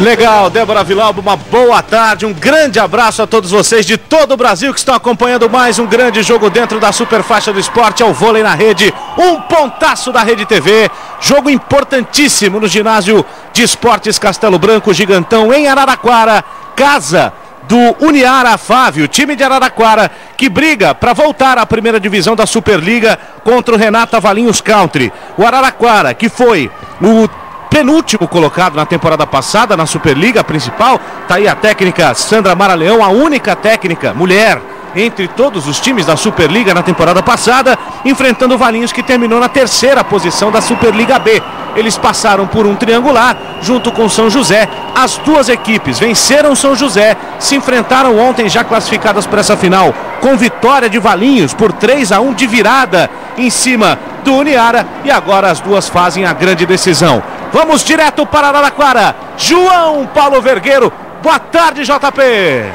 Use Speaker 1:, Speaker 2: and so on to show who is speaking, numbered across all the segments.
Speaker 1: Legal, Débora Villalba, uma boa tarde, um grande abraço a todos vocês de todo o Brasil que estão acompanhando mais um grande jogo dentro da Superfaixa do Esporte, ao Vôlei na Rede, um pontaço da Rede TV, jogo importantíssimo no ginásio de esportes Castelo Branco Gigantão em Araraquara, casa do Uniara Fávio, time de Araraquara, que briga para voltar à primeira divisão da Superliga contra o Renata Valinhos Country. O Araraquara, que foi o penúltimo colocado na temporada passada na Superliga principal, tá aí a técnica Sandra Mara Leão, a única técnica mulher entre todos os times da Superliga na temporada passada, enfrentando o Valinhos, que terminou na terceira posição da Superliga B. Eles passaram por um triangular junto com São José. As duas equipes venceram São José, se enfrentaram ontem já classificadas para essa final, com vitória de Valinhos por 3-1 de virada em cima do Uniara, e agora as duas fazem a grande decisão. Vamos direto para Araraquara. João Paulo Vergueiro, boa tarde, JP.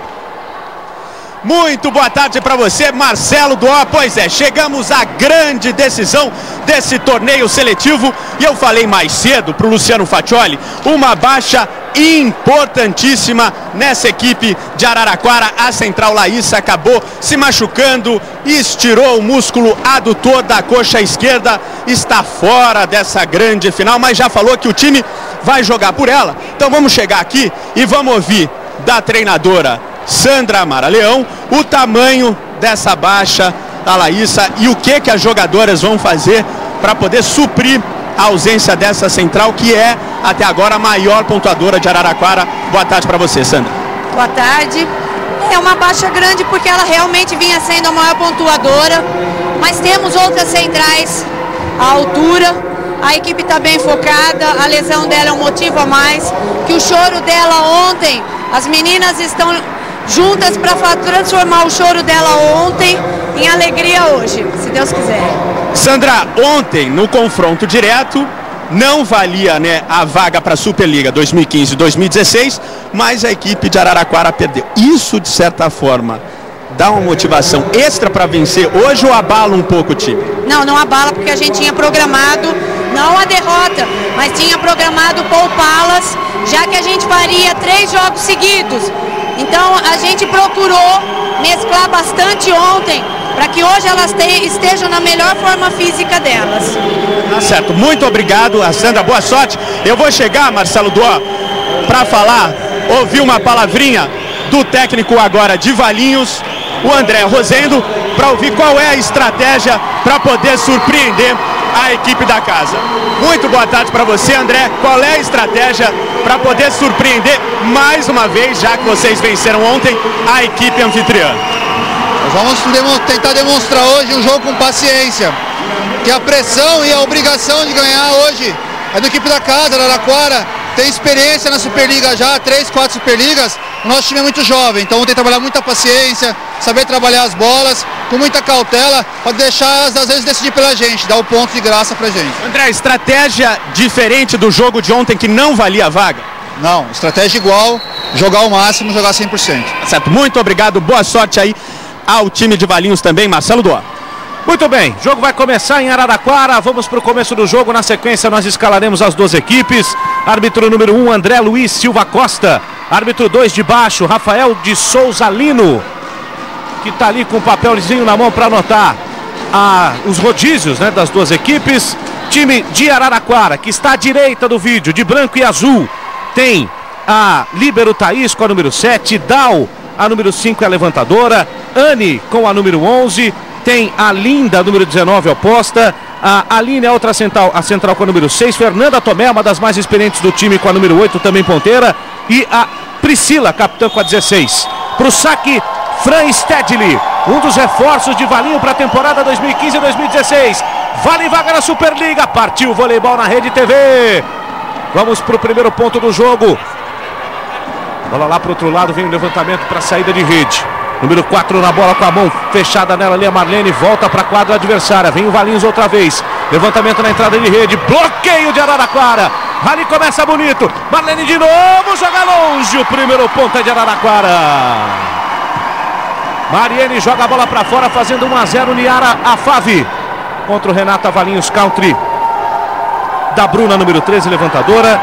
Speaker 2: Muito boa tarde para você, Marcelo Duó. Pois é, chegamos à grande decisão desse torneio seletivo. E eu falei mais cedo para o Luciano Faccioli, uma baixa importantíssima nessa equipe de Araraquara. A central Laísa acabou se machucando, estirou o músculo adutor da coxa esquerda, está fora dessa grande final, mas já falou que o time vai jogar por ela. Então vamos chegar aqui e vamos ouvir da treinadora Sandra Mara Leão o tamanho dessa baixa da Laísa e o que as jogadoras vão fazer para poder suprir a ausência dessa central, que é até agora a maior pontuadora de Araraquara. Boa tarde para você, Sandra.
Speaker 3: Boa tarde. É uma baixa grande porque ela realmente vinha sendo a maior pontuadora, mas temos outras centrais à altura. A equipe está bem focada, a lesão dela é um motivo a mais, que o choro dela ontem, as meninas estão juntas para transformar o choro dela ontem em alegria hoje, se Deus quiser.
Speaker 2: Sandra, ontem no confronto direto não valia, né, a vaga para a Superliga 2015-2016, mas a equipe de Araraquara perdeu. Isso, de certa forma, dá uma motivação extra para vencer hoje ou abala um pouco o time?
Speaker 3: Não abala, porque a gente tinha programado, não a derrota, mas tinha programado poupá-las, já que a gente faria 3 jogos seguidos. Então a gente procurou mesclar bastante ontem, para que hoje elas estejam na melhor forma física delas.
Speaker 2: Tá certo, muito obrigado, Sandra, boa sorte. Eu vou chegar, Marcelo Duó, para falar, ouvir uma palavrinha do técnico agora de Valinhos, o André Rosendo, para ouvir qual é a estratégia para poder surpreender a equipe da casa. Muito boa tarde para você, André. Qual é a estratégia para poder surpreender mais uma vez, já que vocês venceram ontem, a equipe anfitriã?
Speaker 4: Nós vamos tentar demonstrar hoje um jogo com paciência, que a pressão e a obrigação de ganhar hoje é da equipe da casa, Araraquara. Tem experiência na Superliga já, 3, 4 Superligas. O nosso time é muito jovem, então vamos ter que trabalhar muita paciência, saber trabalhar as bolas, com muita cautela, para deixar elas às vezes decidir pela gente, dar o ponto de graça pra gente.
Speaker 2: André, estratégia diferente do jogo de ontem que não valia a vaga?
Speaker 4: Não, estratégia igual, jogar o máximo, jogar 100%.
Speaker 2: Certo, muito obrigado, boa sorte aí ao time de Valinhos também, Marcelo Duó.
Speaker 1: Muito bem, o jogo vai começar em Araraquara, vamos para o começo do jogo, na sequência nós escalaremos as duas equipes. Árbitro número 1, André Luiz Silva Costa. Árbitro 2 de baixo, Rafael de Souza Lino, que está ali com o papelzinho na mão para anotar os rodízios, né, das duas equipes. Time de Araraquara, que está à direita do vídeo, de branco e azul, tem a líbero Thaís com a número 7, Dal, a número 5 é a levantadora, Anne com a número 11, tem a Linda, número 19, oposta. A Aline, a outra central, a central com a número 6. Fernanda Tomé, uma das mais experientes do time, com a número 8, também ponteira. E a Priscila, capitã, com a 16. Para o saque, Fran Stedley, um dos reforços de Valinho para a temporada 2015-2016. Vale vaga na Superliga. Partiu o voleibol na Rede TV. Vamos para o primeiro ponto do jogo. Bola lá para o outro lado, vem o levantamento para a saída de rede. Número 4 na bola com a mão fechada nela ali, a Marlene volta para a quadra adversária. Vem o Valinhos outra vez. Levantamento na entrada de rede. Bloqueio de Araraquara. Ali começa bonito. Marlene de novo, joga longe. O primeiro ponto é de Araraquara. Mariene joga a bola para fora, fazendo 1-0 Uniara Afavi contra o Renata Valinhos Country. Da Bruna, número 13, levantadora.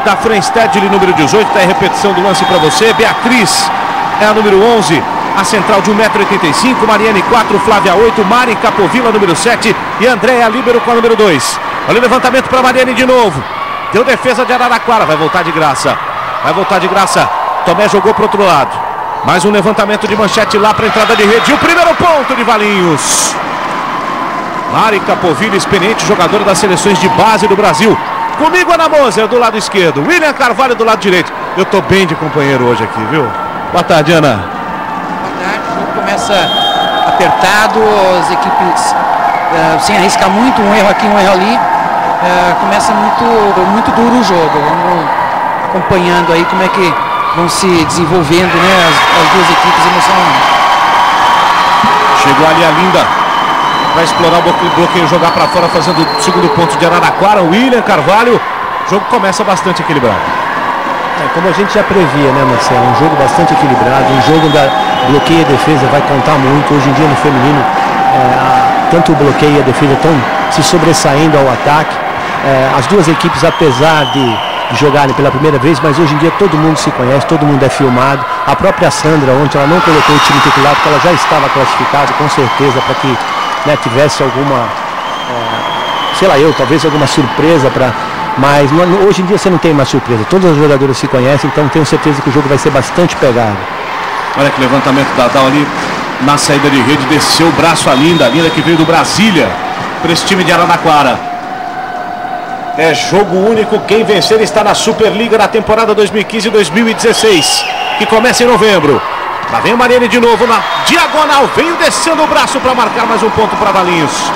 Speaker 1: da Frenstedley, número 18. Está em repetição do lance para você. Beatriz é a número 11. A central de 1,85 m. Mariane 4, Flávia 8. Mari Capovilla, número 7. E Andréa Líbero com a número 2. Olha o levantamento para Mariane de novo. Deu defesa de Araraquara. Vai voltar de graça. Vai voltar de graça. Tomé jogou para o outro lado. Mais um levantamento de manchete lá para a entrada de rede. E o primeiro ponto de Valinhos. Mari Capovilla, experiente jogadora das seleções de base do Brasil. Comigo, Ana Moser, do lado esquerdo. William Carvalho, do lado direito. Eu tô bem de companheiro hoje aqui, viu? Boa tarde, Ana.
Speaker 5: Boa tarde. O jogo começa apertado. As equipes sem arriscar muito. Um erro aqui, um erro ali. Começa muito duro o jogo. Vamos acompanhando aí como é que vão se desenvolvendo, né, as duas equipes emocionalmente.
Speaker 1: Chegou ali a Linda para explorar o bloqueio, jogar para fora, fazendo o segundo ponto de Araraquara. William Carvalho. O jogo começa bastante equilibrado.
Speaker 6: Como a gente já previa, né, Marcelo? Um jogo bastante equilibrado, um jogo da bloqueio e defesa vai contar muito. Hoje em dia no feminino, tanto o bloqueio e a defesa estão se sobressaindo ao ataque. As duas equipes, apesar de jogarem pela primeira vez, mas hoje em dia todo mundo se conhece, todo mundo é filmado. A própria Sandra ontem, ela não colocou o time titular porque ela já estava classificada, com certeza, para que, né, tivesse alguma, sei lá eu, talvez alguma surpresa mas hoje em dia você não tem mais surpresa, todas as jogadoras se conhecem, então tenho certeza que o jogo vai ser bastante pegado.
Speaker 1: Olha que levantamento da Dal ali na saída de rede, desceu o braço a Linda que veio do Brasília para esse time de Araraquara. É jogo único, quem vencer está na Superliga na temporada 2015-2016, que começa em novembro. Lá vem o Mariane de novo na diagonal, veio descendo o braço para marcar mais um ponto para Valinhos.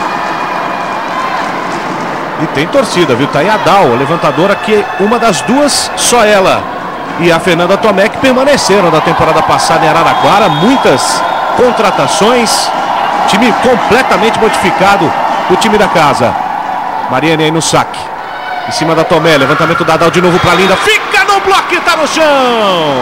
Speaker 1: E tem torcida, viu? Tá aí a Dal, a levantadora, que uma das duas, só ela e a Fernanda Tomé, que permaneceram da temporada passada em Araraquara. Muitas contratações, time completamente modificado, o time da casa. Mariane aí no saque, em cima da Tomé, levantamento da Dal de novo para Linda, fica no bloco e tá no chão.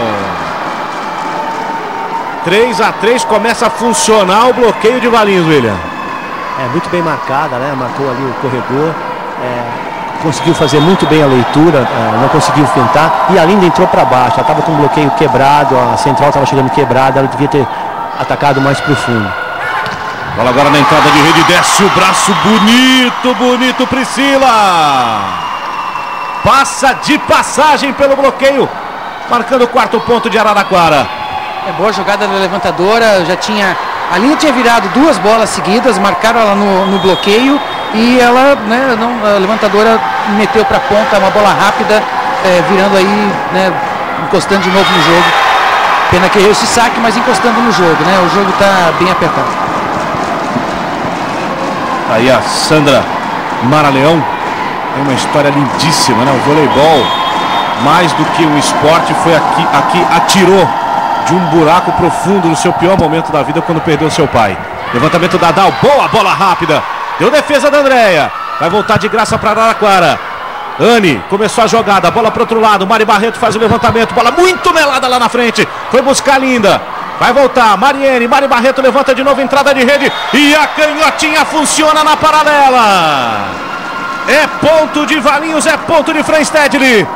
Speaker 1: 3-3, começa a funcionar o bloqueio de Valinhos, William.
Speaker 6: Muito bem marcada, né? Marcou ali o corredor. Conseguiu fazer muito bem a leitura, não conseguiu fintar, e a Linda entrou para baixo. Ela estava com o bloqueio quebrado, a central estava chegando quebrada, ela devia ter atacado mais profundo.
Speaker 1: Bola agora na entrada de rede, desce o braço, bonito, Priscila. Passa de passagem pelo bloqueio, marcando o quarto ponto de Araraquara.
Speaker 5: Boa jogada da levantadora, a Linda tinha virado duas bolas seguidas, marcaram ela no bloqueio. E ela, né, a levantadora meteu para a ponta, uma bola rápida, virando aí, né, encostando de novo no jogo. Pena que errou esse saque, mas encostando no jogo, né? O jogo está bem apertado.
Speaker 1: Aí a Sandra Maraleão tem uma história lindíssima, né? O voleibol, mais do que um esporte, foi aqui atirou de um buraco profundo no seu pior momento da vida, quando perdeu seu pai. Levantamento da Dal, boa bola rápida. Deu defesa da Andréa. Vai voltar de graça para Araraquara. Anne começou a jogada. Bola para o outro lado. Mari Barreto faz o levantamento. Bola muito melada lá na frente. Foi buscar a Linda. Vai voltar. Mariane. Mari Barreto levanta de novo. Entrada de rede. E a canhotinha funciona na paralela. É ponto de Valinhos. É ponto de Frenstedley.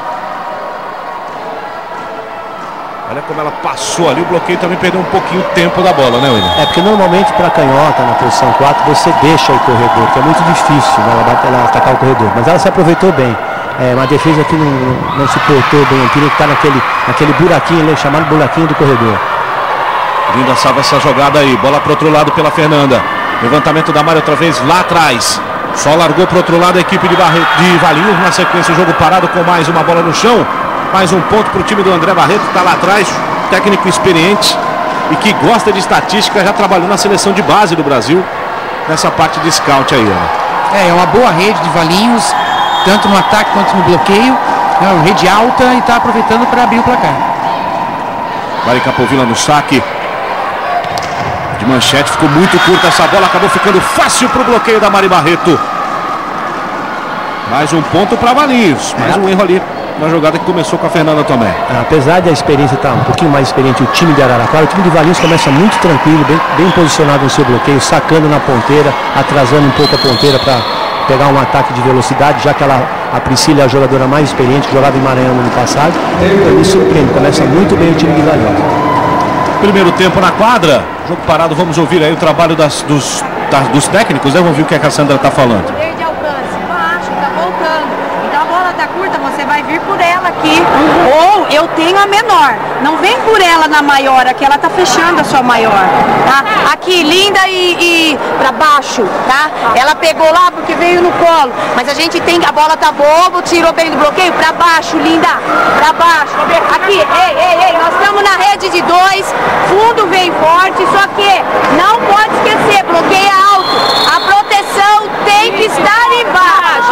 Speaker 1: Olha como ela passou ali, o bloqueio também perdeu um pouquinho o tempo da bola, né, William?
Speaker 6: Porque normalmente para a canhota, na posição 4, você deixa o corredor, que é muito difícil, né, ela atacar o corredor. Mas ela se aproveitou bem. Uma defesa que não se portou bem, queria estar naquele buraquinho, chamado buraquinho do corredor.
Speaker 1: Linda salva essa jogada aí, bola para o outro lado pela Fernanda. Levantamento da Mari outra vez lá atrás. Só largou para o outro lado a equipe de Valinhos. Na sequência, o jogo parado com mais uma bola no chão. Mais um ponto para o time do André Barreto, está lá atrás, técnico experiente e que gosta de estatística, já trabalhou na seleção de base do Brasil, nessa parte de scout aí, ó.
Speaker 5: É uma boa rede de Valinhos, tanto no ataque quanto no bloqueio, uma rede alta, e está aproveitando para abrir o placar.
Speaker 1: Mari Capovilla no saque, de manchete, ficou muito curta essa bola, acabou ficando fácil para o bloqueio da Mari Barreto. Mais um ponto para Valinhos, mais um erro ali na jogada que começou com a Fernanda Tomé.
Speaker 6: Apesar da experiência estar um pouquinho mais experiente, o time de Araraquara, o time de Valinhos começa muito tranquilo, bem posicionado no seu bloqueio, sacando na ponteira, atrasando um pouco a ponteira para pegar um ataque de velocidade, já que ela A Priscila é a jogadora mais experiente, que jogava em Maranhão no ano passado. Então, me surpreende, começa muito bem o time de Valinhos.
Speaker 1: Primeiro tempo na quadra, jogo parado, vamos ouvir aí o trabalho dos técnicos, né? Vamos ver o que a Cassandra está falando.
Speaker 3: Perde alcance, baixo, tá voltando. Então a bola tá curta, você vai vir por ela aqui. Ou eu tenho a menor. Não vem por ela na maior, aqui ela tá fechando a sua maior, tá? Aqui, linda e pra baixo, tá? Ela pegou lá porque veio no colo. Mas a gente tem, a bola tá bobo, tirou bem do bloqueio, pra baixo, linda, pra baixo. Aqui, ei, nós estamos na rede de 2, fundo vem forte, só que não pode esquecer, bloqueia alto. A proteção tem que estar embaixo.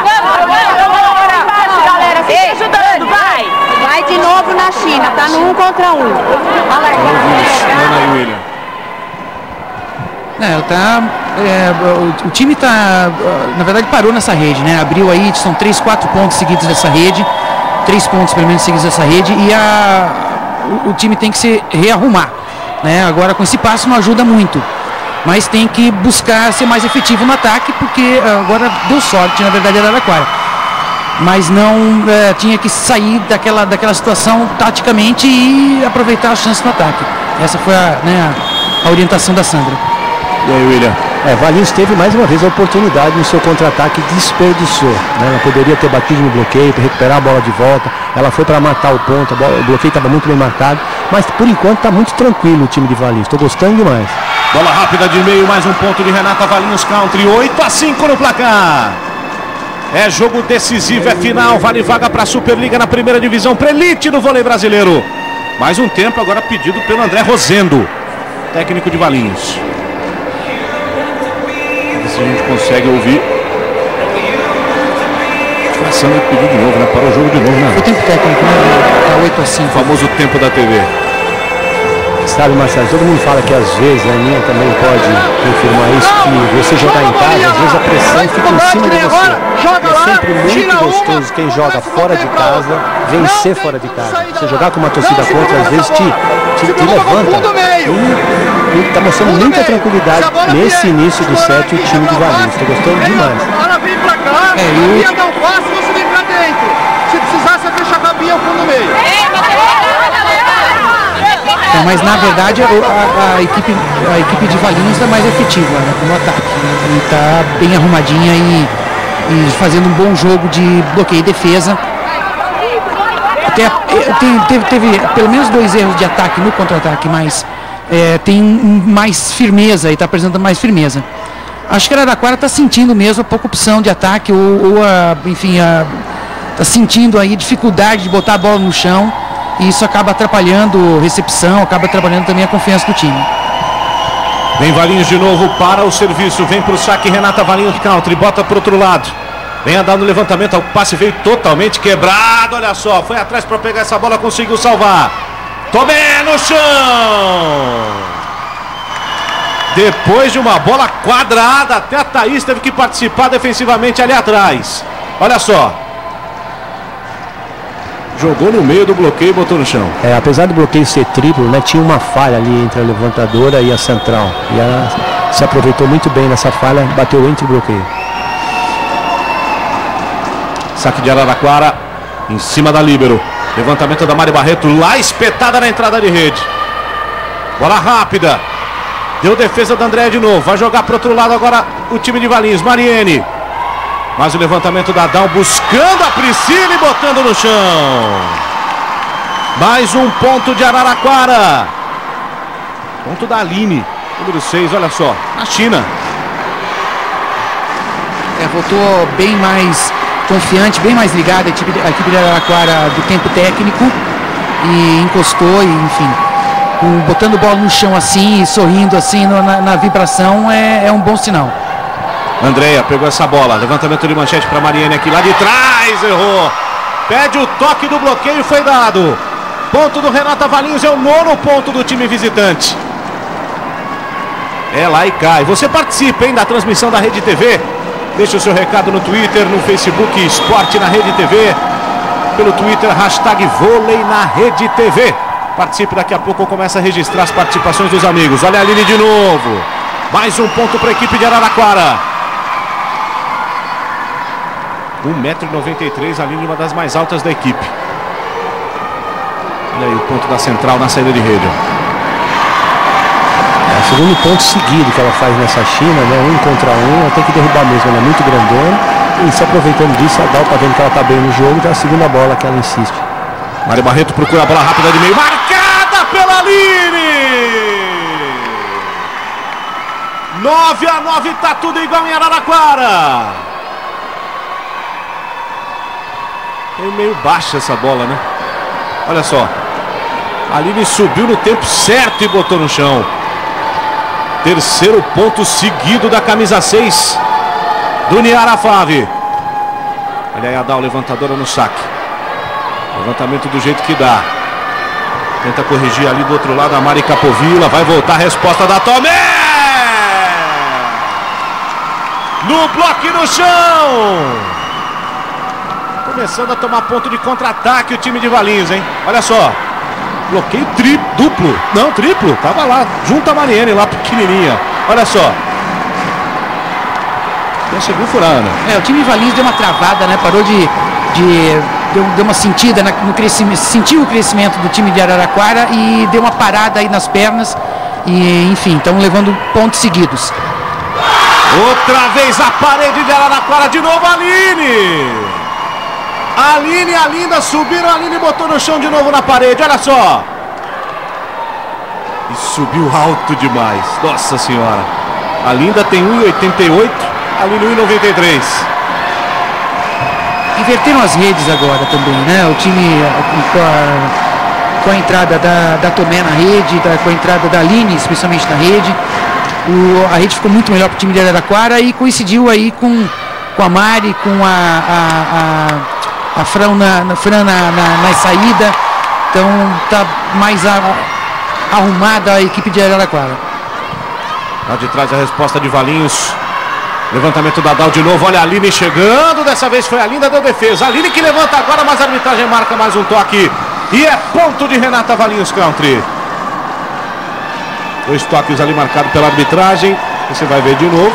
Speaker 3: Galera, se ajudando, vai! Vai de novo na China, tá no 1 contra 1.
Speaker 5: O time tá, na verdade, parou nessa rede, né? Abriu aí, são 3, 4 pontos seguidos dessa rede, 3 pontos pelo menos seguidos dessa rede, e o time tem que se rearrumar, né? Agora com esse passo não ajuda muito, mas tem que buscar ser mais efetivo no ataque, porque agora deu sorte, na verdade, era Araraquara. Mas não tinha que sair daquela situação taticamente e aproveitar as chances no ataque. Essa foi a orientação da Sandra.
Speaker 1: E aí, William?
Speaker 6: Valinhos teve mais uma vez a oportunidade no seu contra-ataque, desperdiçou, né? Ela poderia ter batido no bloqueio para recuperar a bola de volta. Ela foi para matar o ponto, o bloqueio estava muito bem marcado, mas por enquanto está muito tranquilo o time de Valinhos. Estou gostando demais.
Speaker 1: Bola rápida de meio, mais um ponto de Renata Valinhos Country, 8-5 no placar. É jogo decisivo, é final, vale vaga para a Superliga na primeira divisão, para elite do vôlei brasileiro. Mais um tempo agora pedido pelo André Rosendo, técnico de Valinhos. Vamos ver se a gente consegue ouvir. A Sandra pediu de novo, né? Parou o jogo de novo, né?
Speaker 5: Foi tempo técnico, né? Tá 8-5.
Speaker 1: O famoso tempo da TV.
Speaker 6: Sabe, Marcelo, todo mundo fala que às vezes, a Aninha também pode confirmar isso, que você jogar em casa, às vezes a pressão fica em cima de você. É sempre muito gostoso quem joga fora de casa, vencer fora de casa. Você jogar com uma torcida contra, às vezes te levanta. E está mostrando muita tranquilidade nesse início do set o time de Valinhos. Estou gostando demais.
Speaker 7: Agora vem pra cá, ia dar um passo, você vem pra dentro. Se precisar, você fecha a cabinha ao fundo meio.
Speaker 5: Mas na verdade a equipe de Valinhos é mais efetiva, né, no ataque, né, e está bem arrumadinha e fazendo um bom jogo de bloqueio e defesa. Até teve pelo menos 2 erros de ataque no contra-ataque, mas tem mais firmeza e está apresentando mais firmeza. Acho que a Araraquara está sentindo mesmo a pouca opção de ataque está sentindo aí dificuldade de botar a bola no chão. E isso acaba atrapalhando a recepção, acaba atrapalhando também a confiança do time.
Speaker 1: Vem Valinhos de novo para o serviço, vem para o saque Renata Valinhos Country, bota para o outro lado. Vem a dar no levantamento, o passe veio totalmente quebrado, olha só, foi atrás para pegar essa bola, conseguiu salvar. Tomé no chão. Depois de uma bola quadrada, até a Thaís teve que participar defensivamente ali atrás. Olha só. Jogou no meio do bloqueio e botou no chão.
Speaker 6: Apesar do bloqueio ser triplo, né, tinha uma falha ali entre a levantadora e a central. E ela se aproveitou muito bem nessa falha, bateu entre o bloqueio.
Speaker 1: Saque de Araraquara, em cima da líbero. Levantamento da Mari Barreto, lá espetada na entrada de rede. Bola rápida. Deu defesa da Andréia de novo. Vai jogar para o outro lado agora o time de Valinhos. Mariene. Mais o levantamento da Dal, buscando a Priscila e botando no chão. Mais um ponto de Araraquara. Ponto da Aline, número 6, olha só, a China.
Speaker 5: Voltou bem mais confiante, bem mais ligada a equipe de Araraquara do tempo técnico. E encostou, e enfim, botando bola no chão assim, sorrindo assim na vibração, é um bom sinal.
Speaker 1: Andréia pegou essa bola, levantamento de manchete para Mariane aqui, lá de trás, errou. Pede o toque do bloqueio, foi dado. Ponto do Renata Valinhos, é o 9º ponto do time visitante. É lá e cai. Você participa, hein, da transmissão da Rede TV. Deixa o seu recado no Twitter, no Facebook Esporte na Rede TV. Pelo Twitter, #vôlei na Rede TV. Participe, daqui a pouco começa a registrar as participações dos amigos. Olha a Aline de novo. Mais um ponto para a equipe de Araraquara. 1,93 m, a linha uma das mais altas da equipe. Olha aí o ponto da central na saída de rede.
Speaker 6: É o segundo ponto seguido que ela faz nessa China, né? 1 contra 1, ela tem que derrubar mesmo, ela é muito grandona. E se aproveitando disso, a Dal tá vendo que ela tá bem no jogo, já a segunda bola que ela insiste.
Speaker 1: Mari Barreto procura a bola rápida de meio, marcada pela Aline! 9-9, tá tudo igual em Araraquara. É meio baixa essa bola, né? Olha só. A Aline subiu no tempo certo e botou no chão. Terceiro ponto seguido da camisa 6 do Niara Fave. Olha aí a Dal, levantadora no saque. Levantamento do jeito que dá. Tenta corrigir ali do outro lado a Mari Capovilla. Vai voltar a resposta da Tomé. No bloco e no chão. Começando a tomar ponto de contra-ataque o time de Valinhos, hein? Olha só. Bloqueio duplo. Não, triplo. Tava lá, junto a Mariane, lá pequenininha. Olha só. Já chegou furando.
Speaker 5: O time de Valinhos deu uma travada, né? Parou deu uma sentida no crescimento, sentiu o crescimento do time de Araraquara e deu uma parada aí nas pernas. E, enfim, estão levando pontos seguidos.
Speaker 1: Outra vez a parede de Araraquara, de novo a Aline. A Aline e a Linda subiram, a Aline botou no chão de novo na parede, olha só. E subiu alto demais, nossa senhora. A Linda tem 1,88, a Aline 1,93.
Speaker 5: Inverteram as redes agora também, né? O time com a entrada da Tomé na rede, com a entrada da Aline, especialmente na rede. A rede ficou muito melhor para o time de Araraquara e coincidiu aí com a Mari, com a Fran na saída. Então tá mais arrumada a equipe de Araraquara.
Speaker 1: Lá de trás a resposta de Valinhos. Levantamento da Dal de novo, olha a Aline chegando, dessa vez foi a Linda, deu defesa. A Aline que levanta agora, mas a arbitragem marca mais um toque. E é ponto de Renata Valinhos Country. 2 toques ali marcados pela arbitragem. Você vai ver de novo.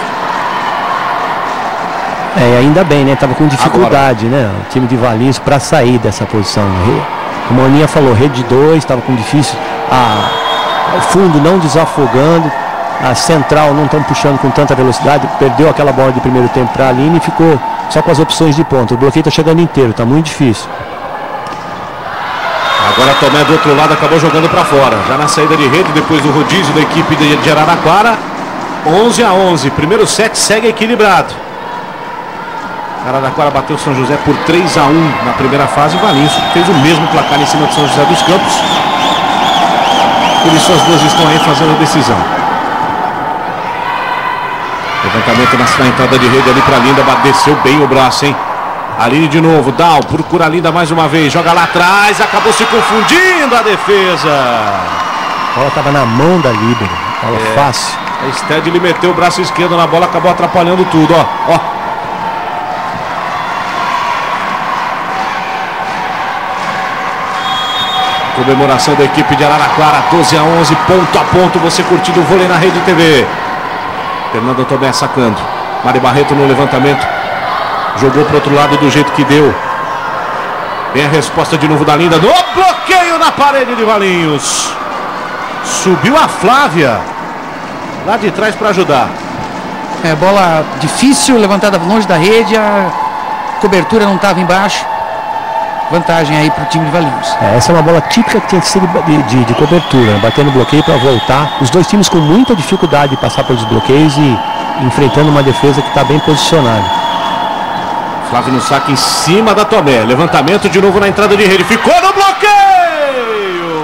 Speaker 6: Ainda bem, né? Tava com dificuldade, agora, né? O time de Valinhos para sair dessa posição. Como a Aninha falou, rede 2, estava com difícil. O fundo não desafogando. A central não estão puxando com tanta velocidade. Perdeu aquela bola de primeiro tempo para a Aline e ficou só com as opções de ponta. O bloqueio está chegando inteiro, está muito difícil.
Speaker 1: Agora a Tomé do outro lado acabou jogando para fora. Já na saída de rede, depois do rodízio da equipe de Araraquara. 11-11. Primeiro set segue equilibrado. Araraquara bateu São José por 3-1 na primeira fase. O Valinhos fez o mesmo placar em cima de São José dos Campos. Por isso as duas estão aí fazendo a decisão. Levantamento na entrada de rede ali para Linda, desceu bem o braço, hein? Aline de novo, Dal, procura a Linda mais uma vez, joga lá atrás, acabou se confundindo a defesa.
Speaker 6: A bola estava na mão da líbero, bola fácil.
Speaker 1: A Stedley meteu o braço esquerdo na bola, acabou atrapalhando tudo, ó. Comemoração da equipe de Araraquara, 12-11, ponto a ponto, você curtindo o vôlei na Rede TV. Fernanda Tomé sacando. Mari Barreto no levantamento. Jogou para o outro lado do jeito que deu. Vem a resposta de novo da Linda. No bloqueio na parede de Valinhos. Subiu a Flávia. Lá de trás para ajudar.
Speaker 5: Bola difícil, levantada longe da rede. A cobertura não estava embaixo. Vantagem aí para o time de Valinhos.
Speaker 6: Essa é uma bola típica que tinha que ser de cobertura, né? Batendo bloqueio para voltar. Os dois times com muita dificuldade de passar pelos bloqueios e enfrentando uma defesa que está bem posicionada.
Speaker 1: Flávio no saque em cima da Tomé. Levantamento de novo na entrada de rede. Ficou no bloqueio!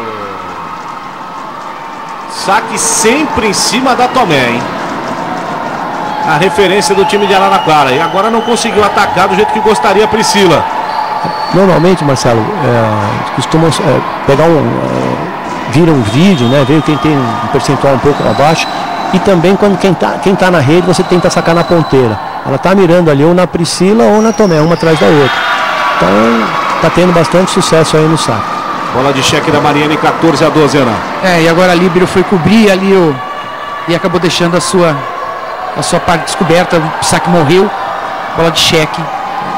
Speaker 1: Saque sempre em cima da Tomé, hein? A referência do time de Araraquara. E agora não conseguiu atacar do jeito que gostaria a Priscila.
Speaker 6: Normalmente, Marcelo, costumam pegar viram um vídeo, né? Ver quem tem um percentual um pouco abaixo. E também quando quem tá na rede, você tenta sacar na ponteira. Ela tá mirando ali ou na Priscila ou na Tomé, uma atrás da outra. Então tá tendo bastante sucesso aí no saque.
Speaker 1: Bola de cheque da Mariane, 14-12, Ana.
Speaker 5: E agora a líbero foi cobrir ali e acabou deixando a sua parte descoberta. O saque morreu. Bola de cheque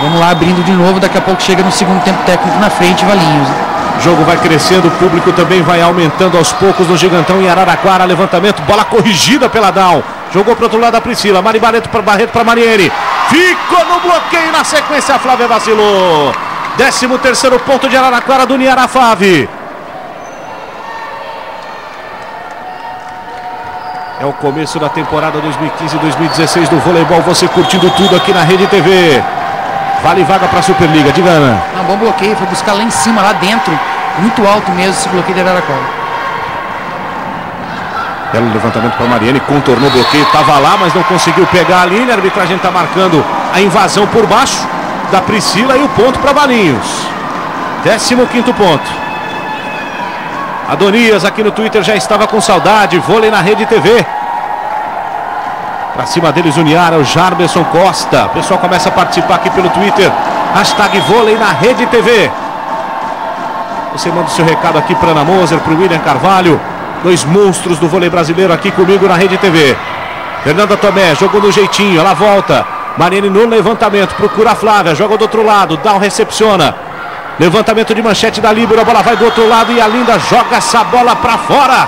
Speaker 5: Vamos lá, abrindo de novo, daqui a pouco chega no segundo tempo técnico na frente, Valinhos.
Speaker 1: O jogo vai crescendo, o público também vai aumentando aos poucos no Gigantão em Araraquara. Levantamento, bola corrigida pela Down. Jogou para outro lado da Priscila. Mari Barreto para Mariene. Ficou no bloqueio na sequência. A Flávia vacilou. 13º ponto de Araraquara do Niara Fave. É o começo da temporada 2015-2016 do voleibol. Você curtindo tudo aqui na Rede TV. Vale vaga para a Superliga, diga, Ana.
Speaker 5: Um bom bloqueio, foi buscar lá em cima, lá dentro. Muito alto mesmo esse bloqueio de Araraquara.
Speaker 1: Belo levantamento para Mariene, contornou o bloqueio, estava lá, mas não conseguiu pegar a linha. A arbitragem está marcando a invasão por baixo da Priscila e o ponto para Valinhos. 15º ponto. Adonias aqui no Twitter já estava com saudade. Vôlei na Rede TV. Pra cima deles o Niara, o Jarberson Costa. O pessoal começa a participar aqui pelo Twitter. Hashtag Vôlei na Rede TV. Você manda o seu recado aqui para Ana Moser, para o William Carvalho. Dois monstros do vôlei brasileiro aqui comigo na Rede TV. Fernanda Tomé, jogou no jeitinho, ela volta. Mariene no levantamento, procura a Flávia, joga do outro lado, Down recepciona. Levantamento de manchete da Líbero, a bola vai do outro lado e a Linda joga essa bola para fora.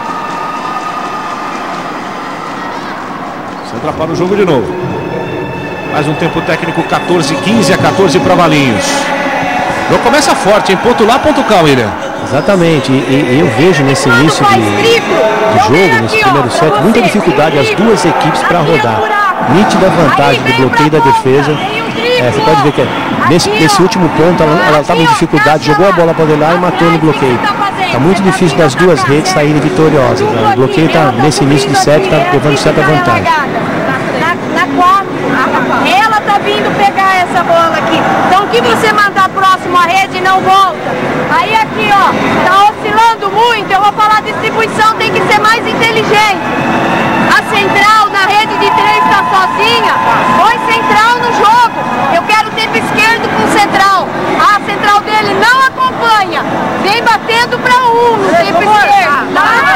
Speaker 1: Centra para o jogo de novo. Mais um tempo técnico, 14-15 a 14 para Valinhos. O jogo começa forte, hein? Ponto lá, ponto cá, William.
Speaker 6: Exatamente, e eu vejo nesse início de jogo, nesse primeiro set, muita dificuldade as duas equipes para rodar. Nítida vantagem do bloqueio da defesa. Você pode ver que nesse último ponto ela estava em dificuldade, jogou a bola para lá e matou no bloqueio. Está muito difícil das duas redes saírem vitoriosas. O bloqueio está nesse início de set, está levando certa vantagem.
Speaker 8: Na 4, ela está vindo pegar essa bola aqui. Então o que você mandar próximo à rede não volta. Aí aqui, ó, tá oscilando muito. Eu vou falar, a distribuição tem que ser mais inteligente. A central na rede de 3 está sozinha. Põe central no jogo. Eu quero tempo esquerdo com central. A central dele não acompanha. Vem batendo para no tempo esquerdo.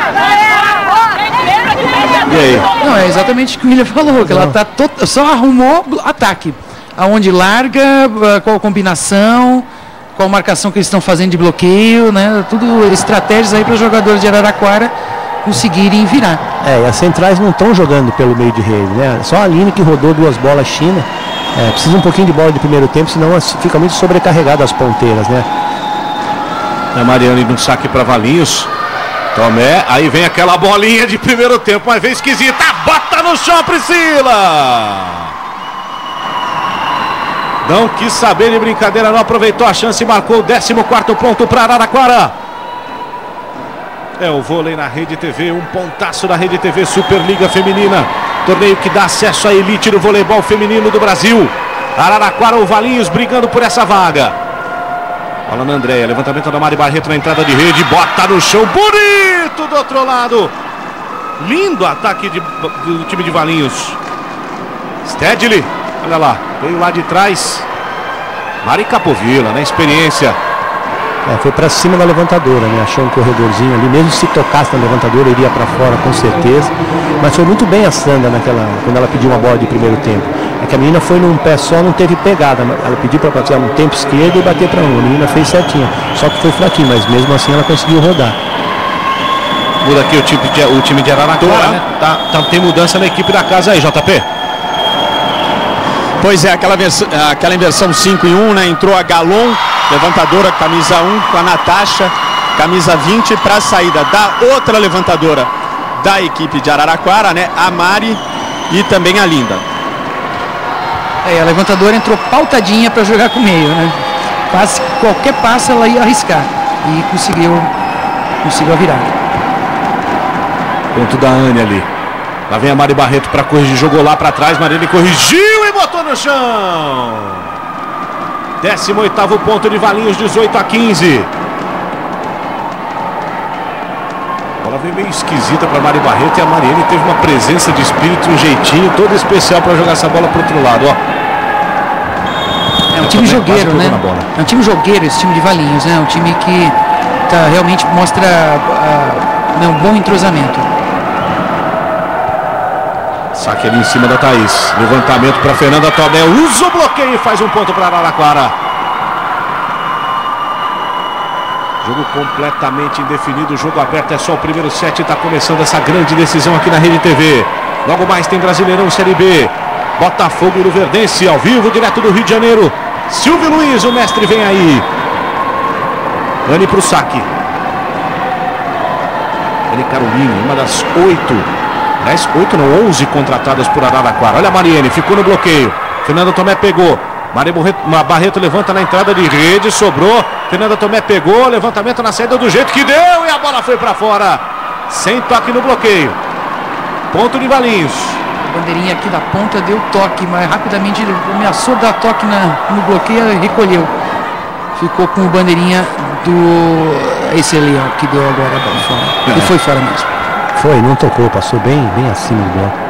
Speaker 1: E aí?
Speaker 5: Não, é exatamente o que o William falou, que ela tá só arrumou ataque. Aonde larga, qual combinação, qual marcação que eles estão fazendo de bloqueio, né? Tudo estratégias aí para os jogadores de Araraquara conseguirem virar.
Speaker 6: E as centrais não estão jogando pelo meio de rede, né? Só a Aline que rodou 2 bolas China. Precisa um pouquinho de bola de primeiro tempo, senão fica muito sobrecarregado as ponteiras, né?
Speaker 1: A Mariane no saque para Valinhos. Tomé, aí vem aquela bolinha de primeiro tempo, mas vem esquisita, bota no chão a Priscila. Não quis saber de brincadeira, não aproveitou a chance e marcou o 14º ponto para Araraquara. É o vôlei na Rede TV, um pontaço da Rede TV, Superliga Feminina. Torneio que dá acesso à elite do voleibol feminino do Brasil. Araraquara ou Valinhos brigando por essa vaga. Bola na Andréia, levantamento da Mari Barreto na entrada de rede, bota no chão, bonito do outro lado. Lindo ataque do time de Valinhos. Stedley, olha lá, veio lá de trás. Mari Capovilla, na experiência.
Speaker 6: Foi para cima da levantadora, né? Achou um corredorzinho ali, mesmo se tocasse na levantadora iria para fora com certeza. Mas foi muito bem a Sandra quando ela pediu uma bola de primeiro tempo. É que a menina foi num pé só, não teve pegada. Ela pediu para fazer um tempo esquerdo e bater para um. A menina fez certinho, só que foi fraquinho, mas mesmo assim ela conseguiu rodar.
Speaker 1: Muda aqui o time de Araraquara, né? Tem mudança na equipe da casa aí, JP.
Speaker 2: Pois é, aquela inversão 5 em 1, né? Entrou a Galon, levantadora, camisa 1, com a Natasha, camisa 20, para a saída da outra levantadora da equipe de Araraquara, né? A Mari e também a Linda.
Speaker 5: A levantadora entrou pautadinha para jogar com o meio, né? Qualquer passo ela ia arriscar e conseguiu a virada.
Speaker 1: Ponto da Anne ali. Lá vem a Mari Barreto para corrigir, jogou lá para trás, Mariane corrigiu e botou no chão. 18º ponto de Valinhos, 18 a 15. A bola veio meio esquisita para Mari Barreto e a Mariane teve uma presença de espírito, um jeitinho todo especial para jogar essa bola para o outro lado, ó.
Speaker 5: É um time jogueiro, né? É um time jogueiro esse time de Valinhos, né? Um time que realmente mostra um bom entrosamento.
Speaker 1: Saque ali em cima da Thaís. Levantamento para Fernanda Tomé. Usa o bloqueio e faz um ponto para Araraquara. Jogo completamente indefinido, jogo aberto, é só o primeiro set. Está começando essa grande decisão aqui na Rede TV. Logo mais tem Brasileirão Série B. Botafogo e Luverdense ao vivo, direto do Rio de Janeiro. Silvio Luiz, o mestre, vem aí. Anne para o saque. Anne Caroline, uma das 11 contratadas por Araraquara. Olha a Mariene, ficou no bloqueio. Fernanda Tomé pegou. Barreto levanta na entrada de rede, sobrou. Fernanda Tomé pegou, levantamento na saída do jeito que deu e a bola foi para fora. Sem toque no bloqueio. Ponto de Valinhos.
Speaker 5: A bandeirinha aqui da ponta deu toque, mas rapidamente ele ameaçou dar toque no bloqueio e recolheu. Ficou com o bandeirinha do... Esse ali, ó, que deu agora a bola fora. E foi fora mesmo.
Speaker 6: Foi, não tocou, passou bem acima do bloco.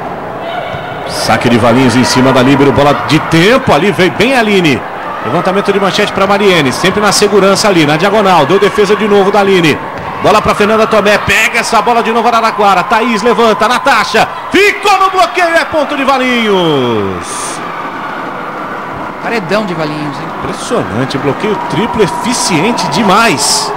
Speaker 1: Saque de Valinhos em cima da líbero, bola de tempo ali, veio bem a Aline. Levantamento de manchete para Mariene, sempre na segurança ali, na diagonal, deu defesa de novo da Aline. Bola para Fernanda Tomé, pega essa bola de novo Araraquara. Thaís levanta, Natasha, ficou no bloqueio, é ponto de Valinhos.
Speaker 5: Paredão de Valinhos, hein?
Speaker 1: Impressionante, bloqueio triplo, eficiente demais.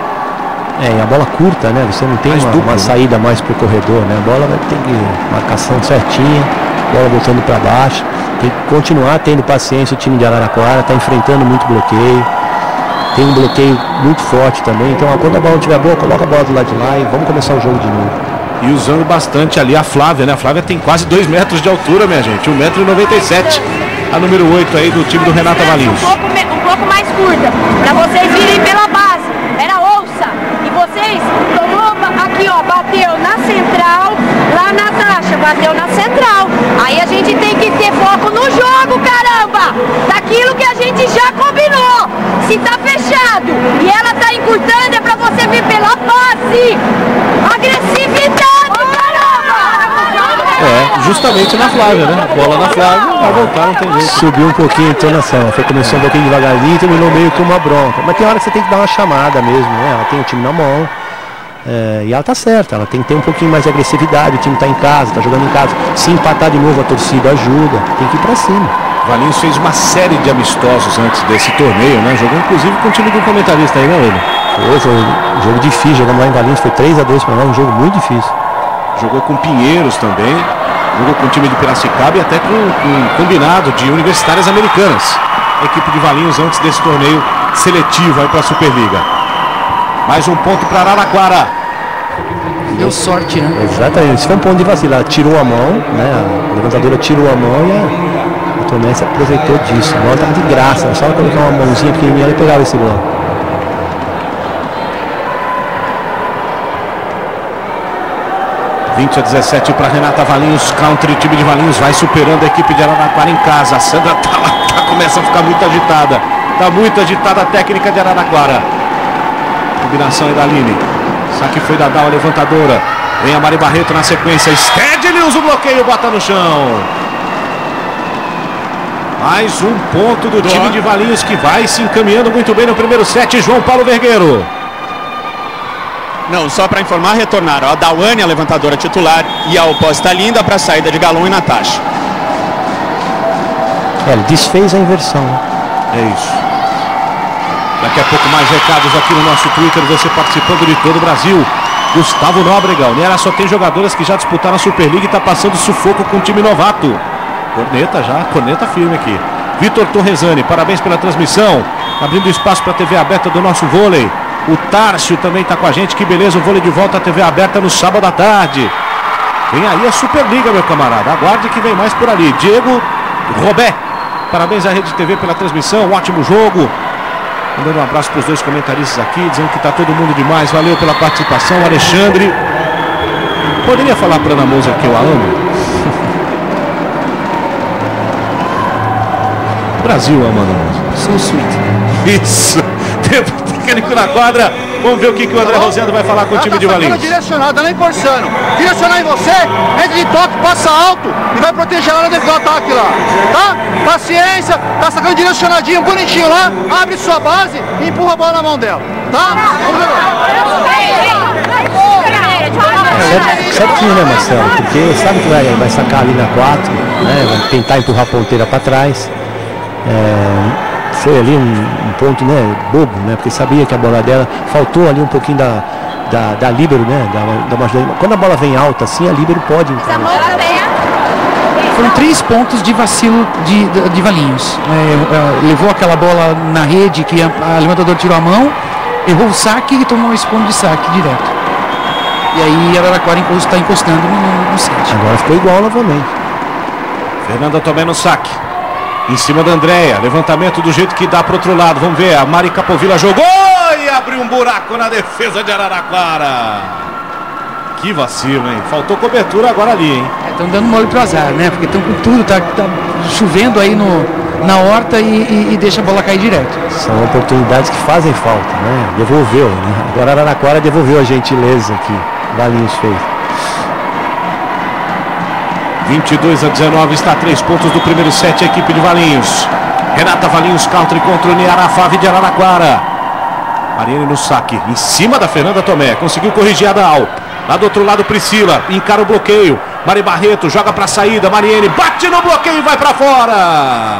Speaker 6: E a bola curta, né? Você não tem uma saída mais pro corredor, né? A bola vai ter que marcação certinha, bola voltando para baixo. Tem que continuar tendo paciência o time de Araraquara, está enfrentando muito bloqueio. Tem um bloqueio muito forte também. Então quando a bola estiver boa, coloca a bola do lado de lá e vamos começar o jogo de novo.
Speaker 1: E usando bastante ali a Flávia, né? A Flávia tem quase 2 metros de altura, minha gente. 1,97 m. A número 8 aí do time do Renata Valinhos.
Speaker 8: Um pouco mais curta, para vocês virem pela base. Era ouça. E vocês tomou aqui, ó, bateu na central, lá na Natasha, bateu na central. Aí a gente tem que ter foco no jogo, caramba! Daquilo que a gente já combinou. Se tá fechado e ela tá encurtando, é pra você vir pela base. Agressividade, caramba!
Speaker 1: Justamente na Flávia, né? Bola na Flávia, vai voltar, não tem jeito.
Speaker 6: Subiu um pouquinho a entonação, começou um pouquinho devagarinho e terminou meio com uma bronca. Mas tem hora que você tem que dar uma chamada mesmo, né? Ela tem o time na mão. E ela tá certa, ela tem que ter um pouquinho mais de agressividade, o time tá em casa, tá jogando em casa. Se empatar de novo a torcida ajuda, tem que ir pra cima.
Speaker 1: Valinhos fez uma série de amistosos antes desse torneio, né? Jogou inclusive com o time do comentarista aí, né, ele?
Speaker 6: Foi um jogo difícil, jogamos lá em Valinhos, foi 3-2 para nós, um jogo muito difícil.
Speaker 1: Jogou com Pinheiros também, jogou com o time de Piracicaba e até com um combinado de universitárias americanas. A equipe de Valinhos antes desse torneio seletivo aí para a Superliga. Mais um ponto para Araraquara.
Speaker 5: Deu sorte, né?
Speaker 6: Exatamente, esse foi um ponto de vacilo. Ela tirou a mão, né? A levantadora tirou a mão e a Tomé se aproveitou disso. A bola estava de graça, só colocar uma mãozinha pequenininha e pegava esse bloco.
Speaker 1: (20 a 17 para Renata Valinhos. Country, time de Valinhos vai superando a equipe de Araraquara em casa. A Sandra começa a ficar muito agitada. Está muito agitada a técnica de Araraquara. Combinação aí da Aline. Saque foi da Dal, a levantadora. Vem a Mari Barreto na sequência. Stedley usa o bloqueio, bota no chão. Mais um ponto do time de Valinhos que vai se encaminhando muito bem no primeiro set. João Paulo Vergueiro.
Speaker 2: Não, só para informar, retornaram a Dawane, a levantadora titular, e a oposta linda para a saída de Galon e Natasha.
Speaker 6: Ele desfez a inversão.
Speaker 1: É isso. Daqui a pouco mais recados aqui no nosso Twitter, você participando de todo o Brasil. Gustavo Nóbrega, o Nera só tem jogadoras que já disputaram a Superliga e está passando sufoco com o time novato. Corneta firme aqui. Vitor Torresani, parabéns pela transmissão. Abrindo espaço para a TV aberta do nosso vôlei. O Tárcio também está com a gente, que beleza, o vôlei de volta à TV aberta no sábado à tarde. Vem aí a Superliga, meu camarada, aguarde que vem mais por ali. Diego Robé, parabéns à Rede TV pela transmissão, um ótimo jogo. Mandando um abraço para os dois comentaristas aqui, dizendo que está todo mundo demais, valeu pela participação. Alexandre, poderia falar para Ana Moza que eu a amo? Brasil ama Ana Moza.
Speaker 5: Sou sweet.
Speaker 1: Isso, tempo técnico na quadra. Vamos ver o que o André Rosendo vai falar com o time de Valinhos.
Speaker 7: Direcionada, nem forçando. Direcionar em você, entra de toque, passa alto e vai proteger a hora do ataque lá. Tá? Paciência, tá sacando direcionadinho, bonitinho lá, abre sua base e empurra a bola na mão dela. Tá? Vamos ver.
Speaker 6: certinho, né, Marcelo? Porque sabe que vai sacar ali na 4, né? Vai tentar empurrar a ponteira para trás. Foi ali um ponto, né, bobo, né? Porque sabia que a bola dela faltou ali um pouquinho da líbero, né? Quando a bola vem alta assim, a líbero pode entrar.
Speaker 5: Foram 3 pontos de vacilo de Valinhos. Levou aquela bola na rede que a levantadora tirou a mão, errou o saque e tomou esse ponto de saque direto. E aí a Araraquara está encostando no set.
Speaker 6: Agora ficou igual novamente.
Speaker 1: Fernanda Tomé no saque. Em cima da Andréia. Levantamento do jeito que dá para outro lado. Vamos ver. A Mari Capovilla jogou e abriu um buraco na defesa de Araraquara. Que vacilo, hein? Faltou cobertura agora ali, hein?
Speaker 5: Estão dando mole pro azar, né? Porque estão com tudo. Tá chovendo aí na horta e deixa a bola cair direto.
Speaker 6: São oportunidades que fazem falta, né? Devolveu, né? Agora a Araraquara devolveu a gentileza que Valinhos fez.
Speaker 1: 22-19, está a 3 pontos do primeiro set a equipe de Valinhos. Renata Valinhos, country contra o Niara Fave de Araraquara. Mariane no saque, em cima da Fernanda Tomé, conseguiu corrigir a Dal. Lá do outro lado Priscila, encara o bloqueio. Mari Barreto joga para a saída, Mariane bate no bloqueio e vai para fora.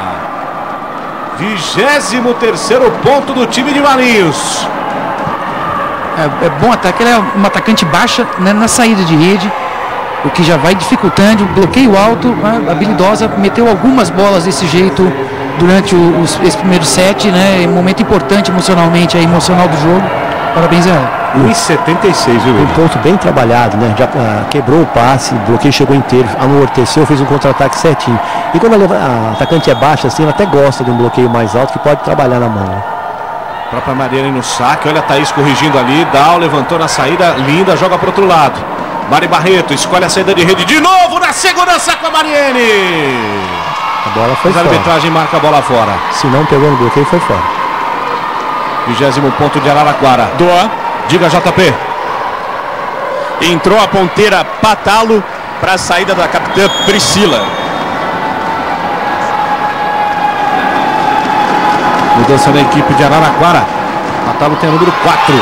Speaker 1: 23º ponto do time de Valinhos.
Speaker 5: É bom ataque, ela é uma atacante baixa, né, na saída de rede, o que já vai dificultando. Bloqueio alto, habilidosa, meteu algumas bolas desse jeito durante esse primeiro set, né? Momento importante emocionalmente, emocional do jogo. Parabéns a ela.
Speaker 1: 1,76, viu?
Speaker 6: Um ponto bem trabalhado, né? Já quebrou o passe, o bloqueio chegou inteiro, amorteceu, fez um contra-ataque certinho. E quando a atacante é baixa assim, ela até gosta de um bloqueio mais alto que pode trabalhar na mão, né?
Speaker 1: A própria Mariane no saque, olha a Thaís corrigindo ali, Dal levantou na saída, linda, joga para outro lado. Mari Barreto escolhe a saída de rede de novo na segurança com a Mariane.
Speaker 6: A bola foi fora.
Speaker 1: A arbitragem marca a bola fora.
Speaker 6: Se não pegou no bloqueio, foi fora.
Speaker 1: 20º ponto de Araraquara.
Speaker 2: Doa.
Speaker 1: Diga, JP.
Speaker 2: Entrou a ponteira Patalo para a saída da capitã Priscila.
Speaker 1: Mudança na equipe de Araraquara. Patalo tem a número 4.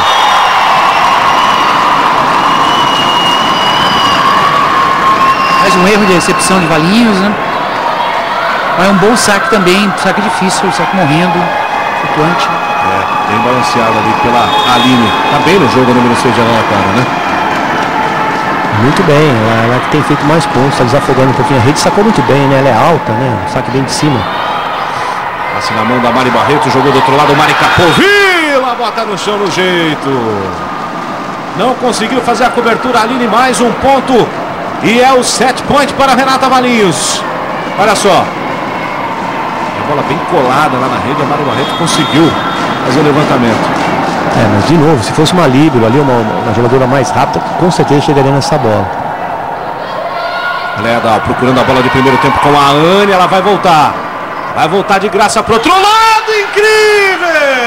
Speaker 5: Mais um erro de recepção de Valinhos, né? Mas é um bom saque também, saque difícil, saque morrendo, flutuante.
Speaker 1: Bem balanceado ali pela Aline. Tá bem no jogo número 6 de Araraquara, né?
Speaker 6: Muito bem, ela que tem feito mais pontos, está desafogando um pouquinho a rede, sacou muito bem, né? Ela é alta, né? Um saque bem de cima.
Speaker 1: Passe na mão da Mari Barreto, jogou do outro lado, Mari Capovilla, bota no chão no jeito. Não conseguiu fazer a cobertura, Aline, mais um ponto. E é o set point para a Renata Valinhos. Olha só. A bola bem colada lá na rede, a Mari Barreto conseguiu fazer o levantamento.
Speaker 6: Mas de novo, se fosse uma líbero ali, uma jogadora mais rápida, com certeza chegaria nessa bola.
Speaker 1: Leda procurando a bola de primeiro tempo com a Anne, ela vai voltar. Vai voltar de graça para o outro lado, incrível!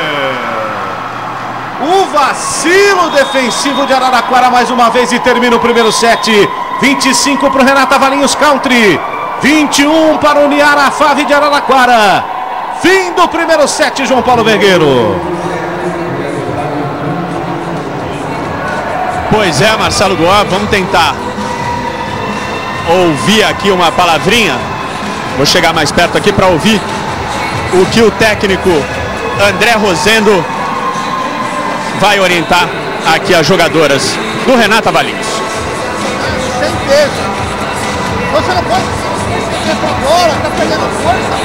Speaker 1: O vacilo defensivo de Araraquara mais uma vez e termina o primeiro set. 25 para o Renata Valinhos Country, 21 para o Niara Fave de Araraquara. Fim do primeiro set, João Paulo Vergueiro.
Speaker 2: Pois é, Marcelo Goa, vamos tentar ouvir aqui uma palavrinha. Vou chegar mais perto aqui para ouvir o que o técnico André Rosendo vai orientar aqui as jogadoras do Renata Valinhos.
Speaker 7: Sem peso. Você não pode ir pra bola, tá perdendo força.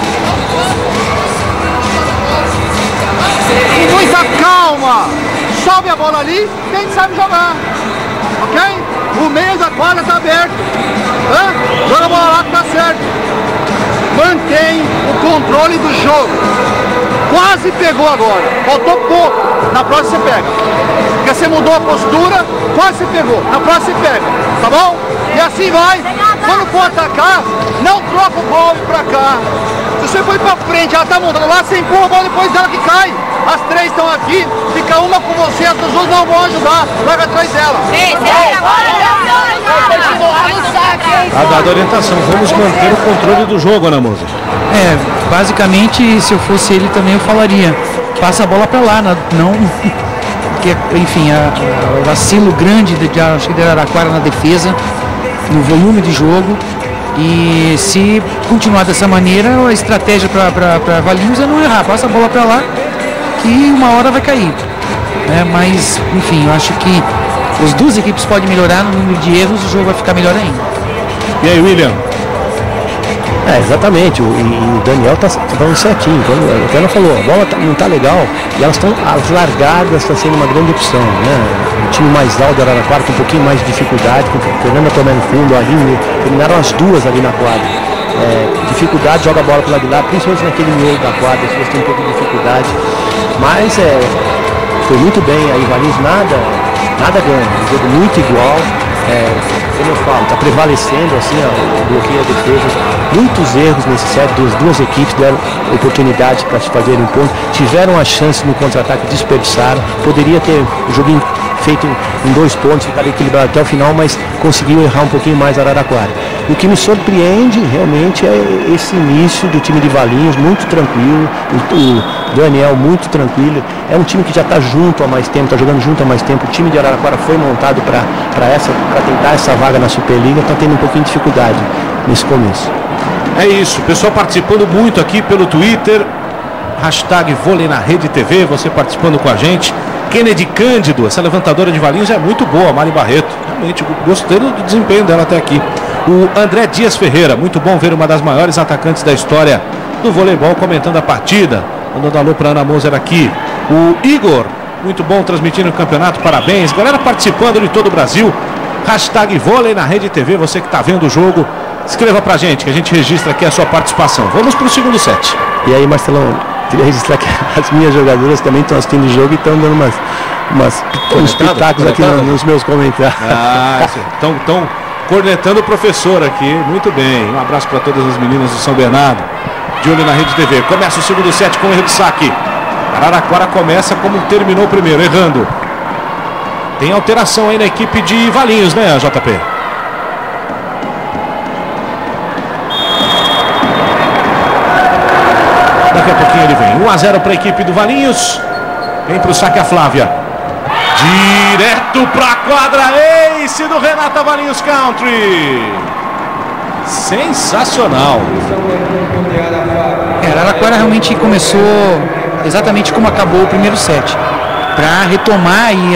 Speaker 7: Com muita calma. Sobe a bola ali, quem sabe jogar. Ok? O meio da quadra tá aberto. Joga a bola lá que tá certo. Mantém o controle do jogo. Quase pegou agora. Faltou pouco. Na próxima você pega. Porque você mudou a postura, quase você pegou. Na próxima você pega. Tá bom? E assim vai. Quando for atacar, não troca o golpe pra cá. Se você for pra frente, ela tá montando lá, você empurra a bola depois dela que cai. As três estão aqui, fica uma com você, as duas não vão ajudar. Larga atrás dela.
Speaker 1: Tá dada a orientação, vamos manter o controle do jogo, Ana Moza.
Speaker 5: Basicamente, se eu fosse ele também eu falaria, passa a bola pra lá, não porque, enfim, o vacilo grande de Araraquara na defesa, no volume de jogo. E se continuar dessa maneira, a estratégia para Valinhos é não errar, passa a bola para lá que uma hora vai cair. Mas, enfim, eu acho que as duas equipes podem melhorar no número de erros, o jogo vai ficar melhor ainda.
Speaker 1: E aí, William?
Speaker 6: Exatamente, o Daniel tá falando certinho. O que ela falou, a bola não tá legal e elas estão, as largadas está sendo uma grande opção, né? O time mais alto da Araraquara com um pouquinho mais de dificuldade, com a Fernanda Tomé no fundo, ali, terminaram as duas ali na quadra. Dificuldade, joga a bola pro lado de lá, principalmente naquele meio da quadra, as pessoas têm um pouco de dificuldade, mas foi muito bem aí, Valinhos nada ganha, um jogo muito igual. Como eu falo, está prevalecendo assim, o bloqueio da defesa, muitos erros nesse set, duas equipes deram oportunidade para se fazerem um ponto, tiveram a chance no contra-ataque, desperdiçaram, poderia ter o joguinho feito em 2 pontos, ficaria equilibrado até o final, mas conseguiu errar um pouquinho mais a Araraquara. O que me surpreende realmente é esse início do time de Valinhos, muito tranquilo, o Daniel muito tranquilo, é um time que já está junto há mais tempo, está jogando junto há mais tempo, o time de Araraquara foi montado para tentar essa vaga na Superliga, está tendo um pouquinho de dificuldade nesse começo.
Speaker 1: É isso, pessoal participando muito aqui pelo Twitter, hashtag Vôlei na Rede TV, você participando com a gente. Kennedy Cândido, essa levantadora de Valinhos é muito boa, Mari Barreto, realmente gostei do desempenho dela até aqui. O André Dias Ferreira, muito bom ver uma das maiores atacantes da história do voleibol comentando a partida, mandando alô para Ana Moser aqui. O Igor, muito bom transmitindo o campeonato, parabéns, galera participando de todo o Brasil, hashtag Vôlei na Rede TV, você que está vendo o jogo, escreva pra gente que a gente registra aqui a sua participação. Vamos pro segundo set.
Speaker 6: E aí, Marcelão, queria registrar que as minhas jogadoras também estão assistindo o jogo e estão dando uns pitacos aqui nos meus comentários.
Speaker 1: Estão cornetando o professor aqui, muito bem. Um abraço para todas as meninas do São Bernardo, de olho na Rede TV. Começa o segundo set com erro de saque. Araraquara começa como terminou o primeiro, errando. Tem alteração aí na equipe de Valinhos, né, JP? Daqui a pouquinho ele vem. 1-0 para a equipe do Valinhos. Vem para o saque a Flávia. Direto para a quadra. Ace do Renata Valinhos Country. Sensacional.
Speaker 5: Araraquara realmente começou exatamente como acabou o primeiro set. Para retomar aí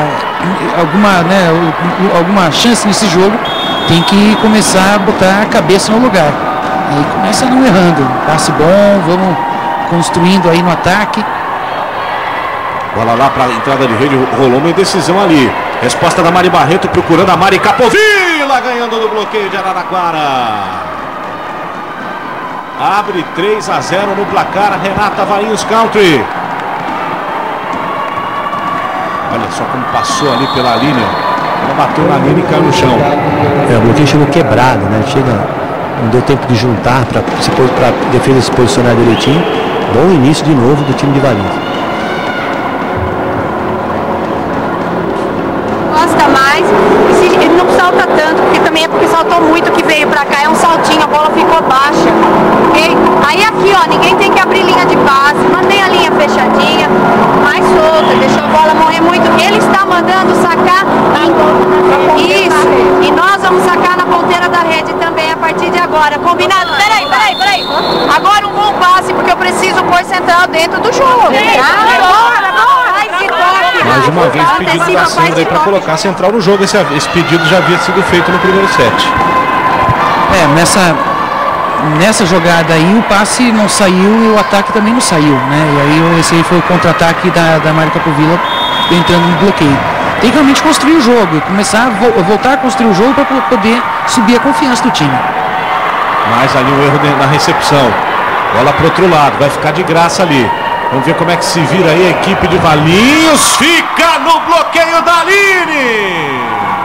Speaker 5: alguma chance nesse jogo, tem que começar a botar a cabeça no lugar. Aí começa não errando, passe bom, vamos construindo aí no ataque.
Speaker 1: Bola lá para a entrada de rede, rolou uma indecisão ali. Resposta da Mari Barreto procurando a Mari Capovilla, ganhando do bloqueio de Araraquara. Abre 3-0 no placar, Renata Valinhos Country. Olha só como passou ali pela linha. Ela bateu na linha e caiu no chão.
Speaker 6: O bloqueio chegou quebrado, né? Não deu tempo de juntar para a defesa se posicionar direitinho. Bom início de novo do time de Valinhos.
Speaker 8: Gosta mais, ele não salta tanto, porque também é porque saltou muito que veio pra cá, é um saltinho, a bola ficou baixa, ok? Aí aqui, ó, ninguém tem que abrir linha de passe, mantém a linha fechadinha, mais solta, deixou a bola morrer muito. Ele está mandando sacar isso, e nós vamos sacar na ponteira da rede também a partir de agora, combinado? Peraí. Agora um bom passe, porque eu preciso pôr central dentro do jogo.
Speaker 1: Mais uma vez pedido da Sandra aí para colocar a central no jogo. Esse pedido já havia sido feito no primeiro set.
Speaker 5: Nessa jogada aí o passe não saiu e o ataque também não saiu, né? E aí esse aí foi o contra-ataque da Mari Capovilla entrando no bloqueio. Tem que realmente construir o jogo, começar a voltar a construir o jogo para poder subir a confiança do time.
Speaker 1: Mais ali um erro na recepção. Bola para outro lado, vai ficar de graça ali. Vamos ver como é que se vira aí a equipe de Valinhos. Fica no bloqueio da Aline.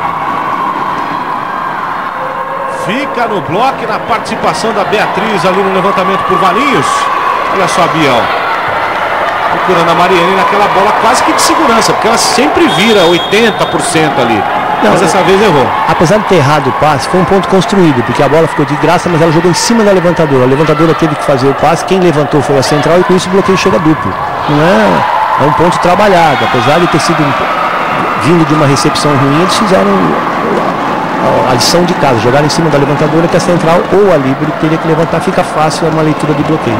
Speaker 1: Fica no bloco na participação da Beatriz ali no levantamento por Valinhos. Olha só a Biel. Procurando a Mariane naquela bola quase que de segurança, porque ela sempre vira 80% ali. Mas dessa vez errou.
Speaker 6: Apesar de ter errado o passe, foi um ponto construído, porque a bola ficou de graça, mas ela jogou em cima da levantadora. A levantadora teve que fazer o passe, quem levantou foi a central e com isso o bloqueio chega duplo. é um ponto trabalhado. Apesar de ter sido vindo de uma recepção ruim, eles fizeram a lição de casa, jogaram em cima da levantadora, que a central ou a livre teria que levantar. Fica fácil, é uma leitura de bloqueio.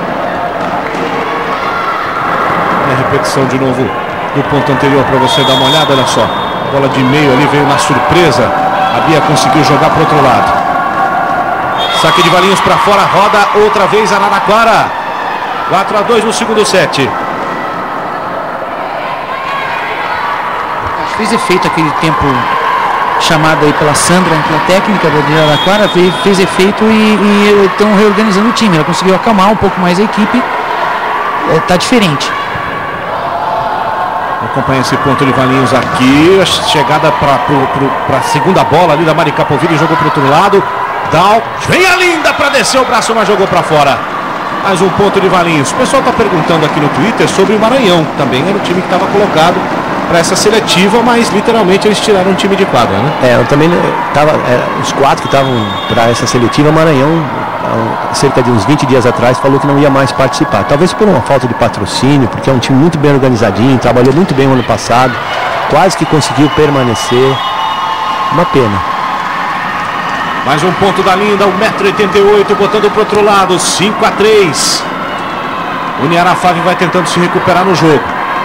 Speaker 1: A repetição de novo do ponto anterior para você dar uma olhada, olha só. A bola de meio ali veio na surpresa. A Bia conseguiu jogar para o outro lado. Saque de Valinhos para fora, roda outra vez Araraquara. 4-2 no segundo set.
Speaker 5: Fez efeito aquele tempo chamado aí pela Sandra, pela técnica da Araraquara, fez efeito e estão reorganizando o time. Ela conseguiu acalmar um pouco mais a equipe. Tá diferente.
Speaker 1: Acompanha esse ponto de Valinhos aqui. Chegada para a segunda bola ali da Mari Capovilla, jogou para o outro lado. Dal, vem a linda para descer o braço, mas jogou para fora. Mais um ponto de Valinhos. O pessoal está perguntando aqui no Twitter sobre o Maranhão. Também era o time que estava colocado para essa seletiva, mas literalmente eles tiraram um time de quadra, né?
Speaker 6: Eu também estava. Os 4 que estavam para essa seletiva, Maranhão, cerca de uns 20 dias atrás, falou que não ia mais participar. Talvez por uma falta de patrocínio, porque é um time muito bem organizadinho, trabalhou muito bem no ano passado, quase que conseguiu permanecer. Uma pena.
Speaker 1: Mais um ponto da linda, 1,88 m, botando para o outro lado, 5-3. O Niara Fábio vai tentando se recuperar no jogo.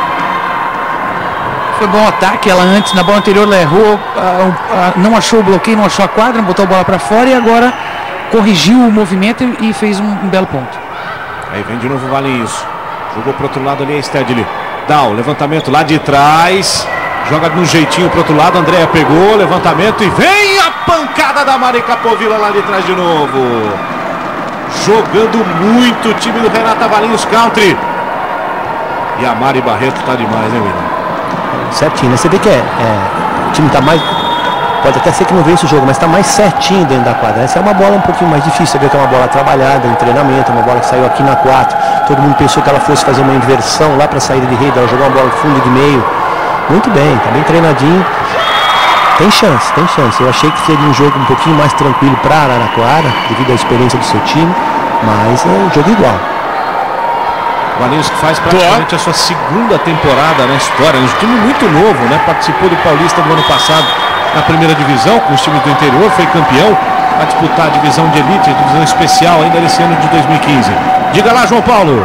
Speaker 5: Foi bom ataque, ela antes, na bola anterior ela errou, não achou o bloqueio, não achou a quadra, botou a bola para fora e agora corrigiu o movimento e fez um belo ponto.
Speaker 1: Aí vem de novo o Valinhos, jogou para o outro lado ali a Stedley. Dá o levantamento lá de trás, joga de um jeitinho para o outro lado, Andréa pegou, levantamento e vem a pancada da Mari Capovilla lá de trás de novo. Jogando muito o time do Renata Valinhos Country. E a Mari Barreto tá demais, hein, William?
Speaker 6: Certinho, né? Você vê que o time tá mais. Pode até ser que não vença o jogo, mas está mais certinho dentro da quadra. Essa é uma bola um pouquinho mais difícil. Você vê que é uma bola trabalhada em treinamento, uma bola que saiu aqui na 4. Todo mundo pensou que ela fosse fazer uma inversão lá para a saída de rede. Ela jogou uma bola fundo de meio. Muito bem, tá bem treinadinho. Tem chance, tem chance. Eu achei que seria um jogo um pouquinho mais tranquilo para Araraquara, devido à experiência do seu time, mas é um jogo igual.
Speaker 1: O Valinhos que faz praticamente a sua segunda temporada na história, um time muito novo, né? Participou do Paulista do ano passado na primeira divisão, com os times do interior, foi campeão, a disputar a divisão de elite, a divisão especial ainda nesse ano de 2015. Diga lá, João Paulo.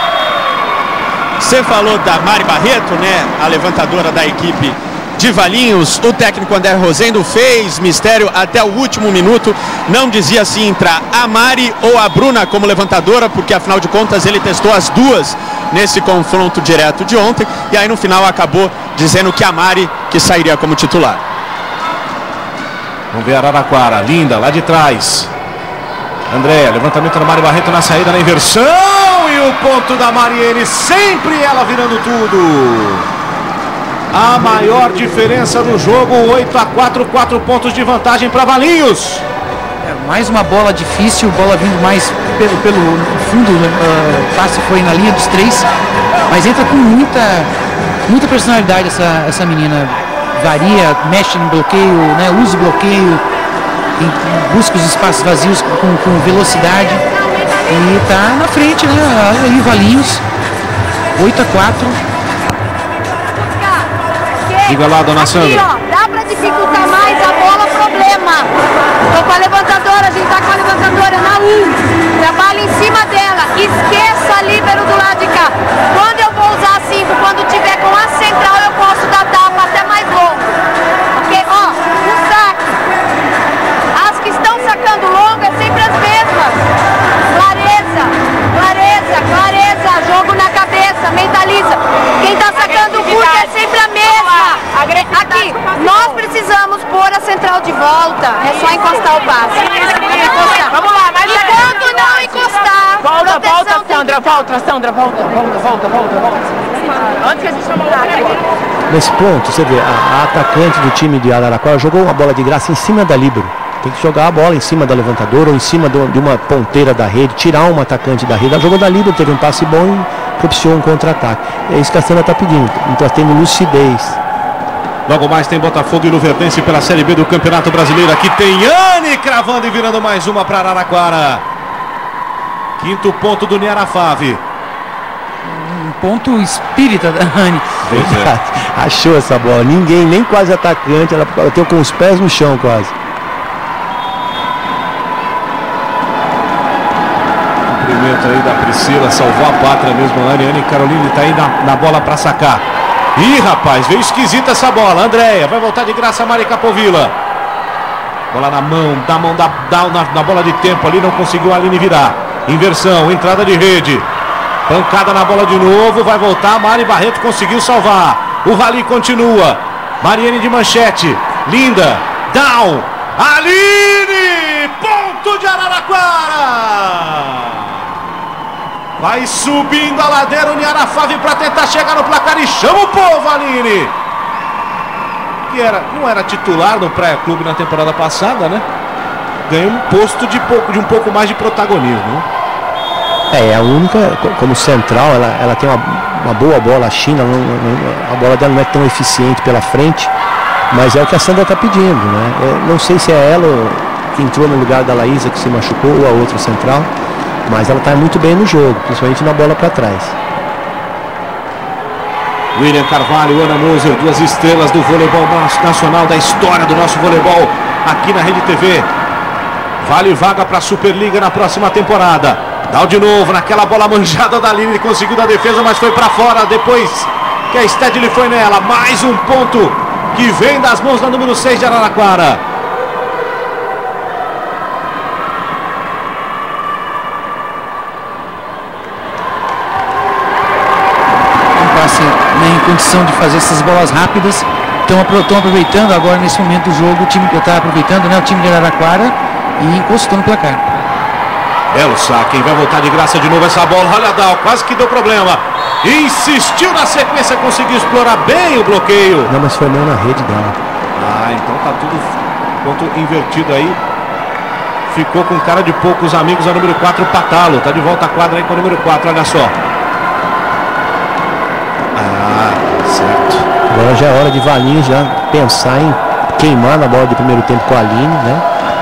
Speaker 2: Você falou da Mari Barreto, né? A levantadora da equipe de Valinhos. O técnico André Rosendo fez mistério até o último minuto. Não dizia se entrar a Mari ou a Bruna como levantadora, porque afinal de contas ele testou as duas nesse confronto direto de ontem. E aí no final acabou dizendo que a Mari que sairia como titular.
Speaker 1: Vamos ver a Araraquara, linda, lá de trás. André, levantamento da Mari Barreto na saída, na inversão. E o ponto da Mariene, sempre ela virando tudo. A maior diferença do jogo, 8-4, 4 pontos de vantagem para Valinhos.
Speaker 5: Mais uma bola difícil, bola vindo mais pelo fundo, passe foi na linha dos 3, mas entra com muita personalidade essa menina. Varia, mexe no bloqueio, né, usa o bloqueio, busca os espaços vazios com velocidade e tá na frente, né, aí Valinhos, 8-4.
Speaker 1: Diga lá, dona Sandra.
Speaker 8: Aqui, ó, dá pra dificultar mais a bola, problema. Tô com a levantadora, a gente tá com a levantadora na 1. Trabalha em cima dela. Esqueça a líbero do lado de cá. Quando eu vou usar 5, quando tiver com a central, eu posso dar tapa até mais longo. Ok? Ó, o saque. As que estão sacando longo é sempre as mesmas. Clareza, clareza, clareza. Jogo na cabeça, mentaliza. Quem tá sacando curto é sempre a mesma. Aqui, nós precisamos pôr a central de volta. É só encostar o passe. Encostar.
Speaker 9: Vamos lá, mas
Speaker 8: enquanto não encostar.
Speaker 9: Volta, Sandra, volta. Antes que a gente chama o
Speaker 6: Nesse ponto, você vê, a atacante do time de Araraquara jogou uma bola de graça em cima da líbero. Tem que jogar a bola em cima da levantadora ou em cima de uma ponteira da rede, tirar um atacante da rede. Ela jogou da líbero, teve um passe bom e propiciou um contra-ataque. É isso que a Sandra está pedindo. Então tendo lucidez.
Speaker 1: Logo mais tem Botafogo e Luverdense pela Série B do Campeonato Brasileiro. Aqui tem Anne cravando e virando mais uma para Araraquara. Quinto ponto do Niara Fave.
Speaker 5: ponto espírita da Rani.
Speaker 6: Achou essa bola, ninguém, nem quase atacante, ela bateu com os pés no chão quase.
Speaker 1: Cumprimento aí da Priscila, salvou a pátria mesmo, a Ariane Caroline tá aí na bola para sacar. Ih, rapaz, veio esquisita essa bola. Andréia, vai voltar de graça a Mari Capovilla. Bola na mão na bola de tempo ali, não conseguiu a Aline virar. Inversão, entrada de rede. Pancada na bola de novo, vai voltar. Mari Barreto conseguiu salvar. O rally continua. Mariane de manchete. Linda. Down. Aline! Ponto de Araraquara! Vai subindo a ladeira o Niarafave para tentar chegar no placar e chama o povo, Aline! Que não era titular no Praia Clube na temporada passada, né? Ganhou um posto de um pouco mais de protagonismo.
Speaker 6: É a única, como central, ela tem uma boa bola. A China, a bola dela não é tão eficiente pela frente, mas é o que a Sandra está pedindo, né? Não sei se é ela que entrou no lugar da Laísa que se machucou ou a outra central, mas ela está muito bem no jogo, principalmente na bola para trás.
Speaker 1: William Carvalho, Ana Moser, duas estrelas do voleibol nacional, da história do nosso voleibol aqui na Rede TV. Vale vaga para a Superliga na próxima temporada. Dá de novo naquela bola manjada da Aline, conseguiu da defesa, mas foi para fora depois que a Stedley foi nela. Mais um ponto que vem das mãos da número 6 de Araraquara.
Speaker 5: Em condição de fazer essas bolas rápidas, estão aproveitando agora nesse momento do jogo. O time que está aproveitando, né, o time de Araraquara, e encostou no placar.
Speaker 1: Belo saque, vai voltar de graça de novo essa bola. Olha a Dal, quase que deu problema. Insistiu na sequência, conseguiu explorar bem o bloqueio.
Speaker 6: Não, mas foi meio na rede dela.
Speaker 1: Então tá tudo ponto invertido aí. Ficou com cara de poucos amigos a número 4, Patalo. Tá de volta à quadra aí com a número 4, olha só. Certo.
Speaker 6: Agora já é hora de Valinhos já pensar em queimar na bola de primeiro tempo com a Aline, né?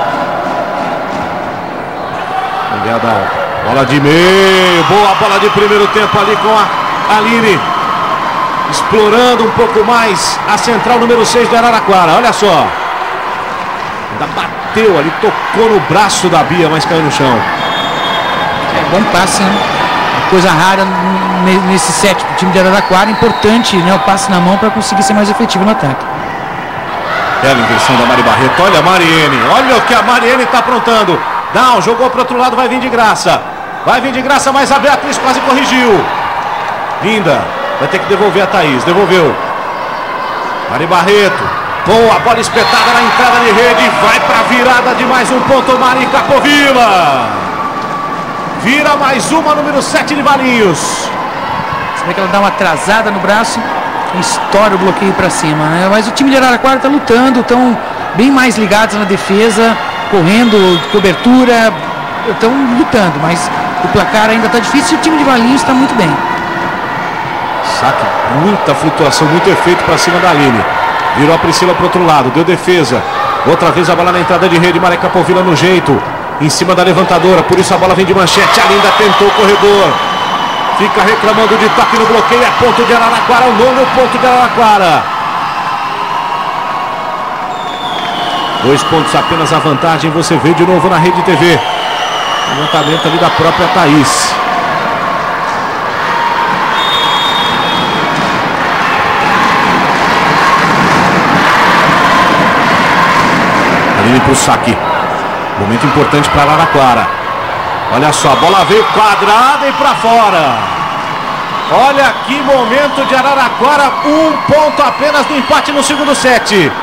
Speaker 1: Bola de meio, boa bola de primeiro tempo ali com a Aline. Explorando um pouco mais a central número 6 do Araraquara, olha só. Ainda bateu ali, tocou no braço da Bia, mas caiu no chão.
Speaker 5: Bom passe, né? Coisa rara nesse set do time de Araraquara, importante, né, o passe na mão para conseguir ser mais efetivo no ataque.
Speaker 1: Bela inversão da Mari Barreto, olha a Mariene, olha o que a Mariene está aprontando. Down, jogou para o outro lado, vai vir de graça. Vai vir de graça, mas a Beatriz quase corrigiu. Linda, vai ter que devolver a Thaís, devolveu. Mari Barreto, boa bola espetada na entrada de rede, vai para a virada de mais um ponto, Mari Capovilla. Vira mais uma, número 7 de Valinhos.
Speaker 5: Você vê que ela dá uma atrasada no braço e estoura o bloqueio para cima, né? Mas o time de Araraquara está lutando, estão bem mais ligados na defesa, correndo, cobertura, estão lutando, mas o placar ainda está difícil e o time de Valinhos está muito bem.
Speaker 1: Saque, muita flutuação, muito efeito para cima da Aline. Virou a Priscila para o outro lado, deu defesa. Outra vez a bola na entrada de rede, Mari Capovilla no jeito. Em cima da levantadora, por isso a bola vem de manchete. A Linda tentou o corredor. Fica reclamando de toque no bloqueio. É ponto de Araraquara, o nono ponto de Araraquara. 2 pontos apenas a vantagem. Você vê de novo na Rede TV. Levantamento ali da própria Thaís. Aline para o saque. Momento importante para Araraquara. Olha só, a bola veio quadrada e para fora. Olha que momento de Araraquara. 1 ponto apenas do empate no segundo set.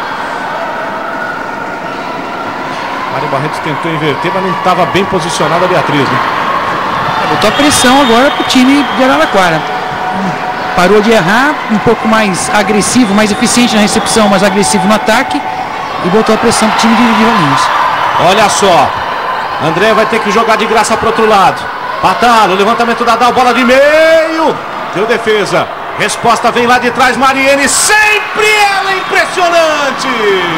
Speaker 1: Mari Barreto tentou inverter, mas não estava bem posicionada a Beatriz, né?
Speaker 5: Botou a pressão agora para o time de Araraquara. Parou de errar, um pouco mais agressivo, mais eficiente na recepção, mas agressivo no ataque. E botou a pressão para o time de Valinhos.
Speaker 1: Olha só, André vai ter que jogar de graça para o outro lado. Patalo, levantamento da Dal, bola de meio. Deu defesa. Resposta vem lá de trás, Mariene. Sempre ela, impressionante.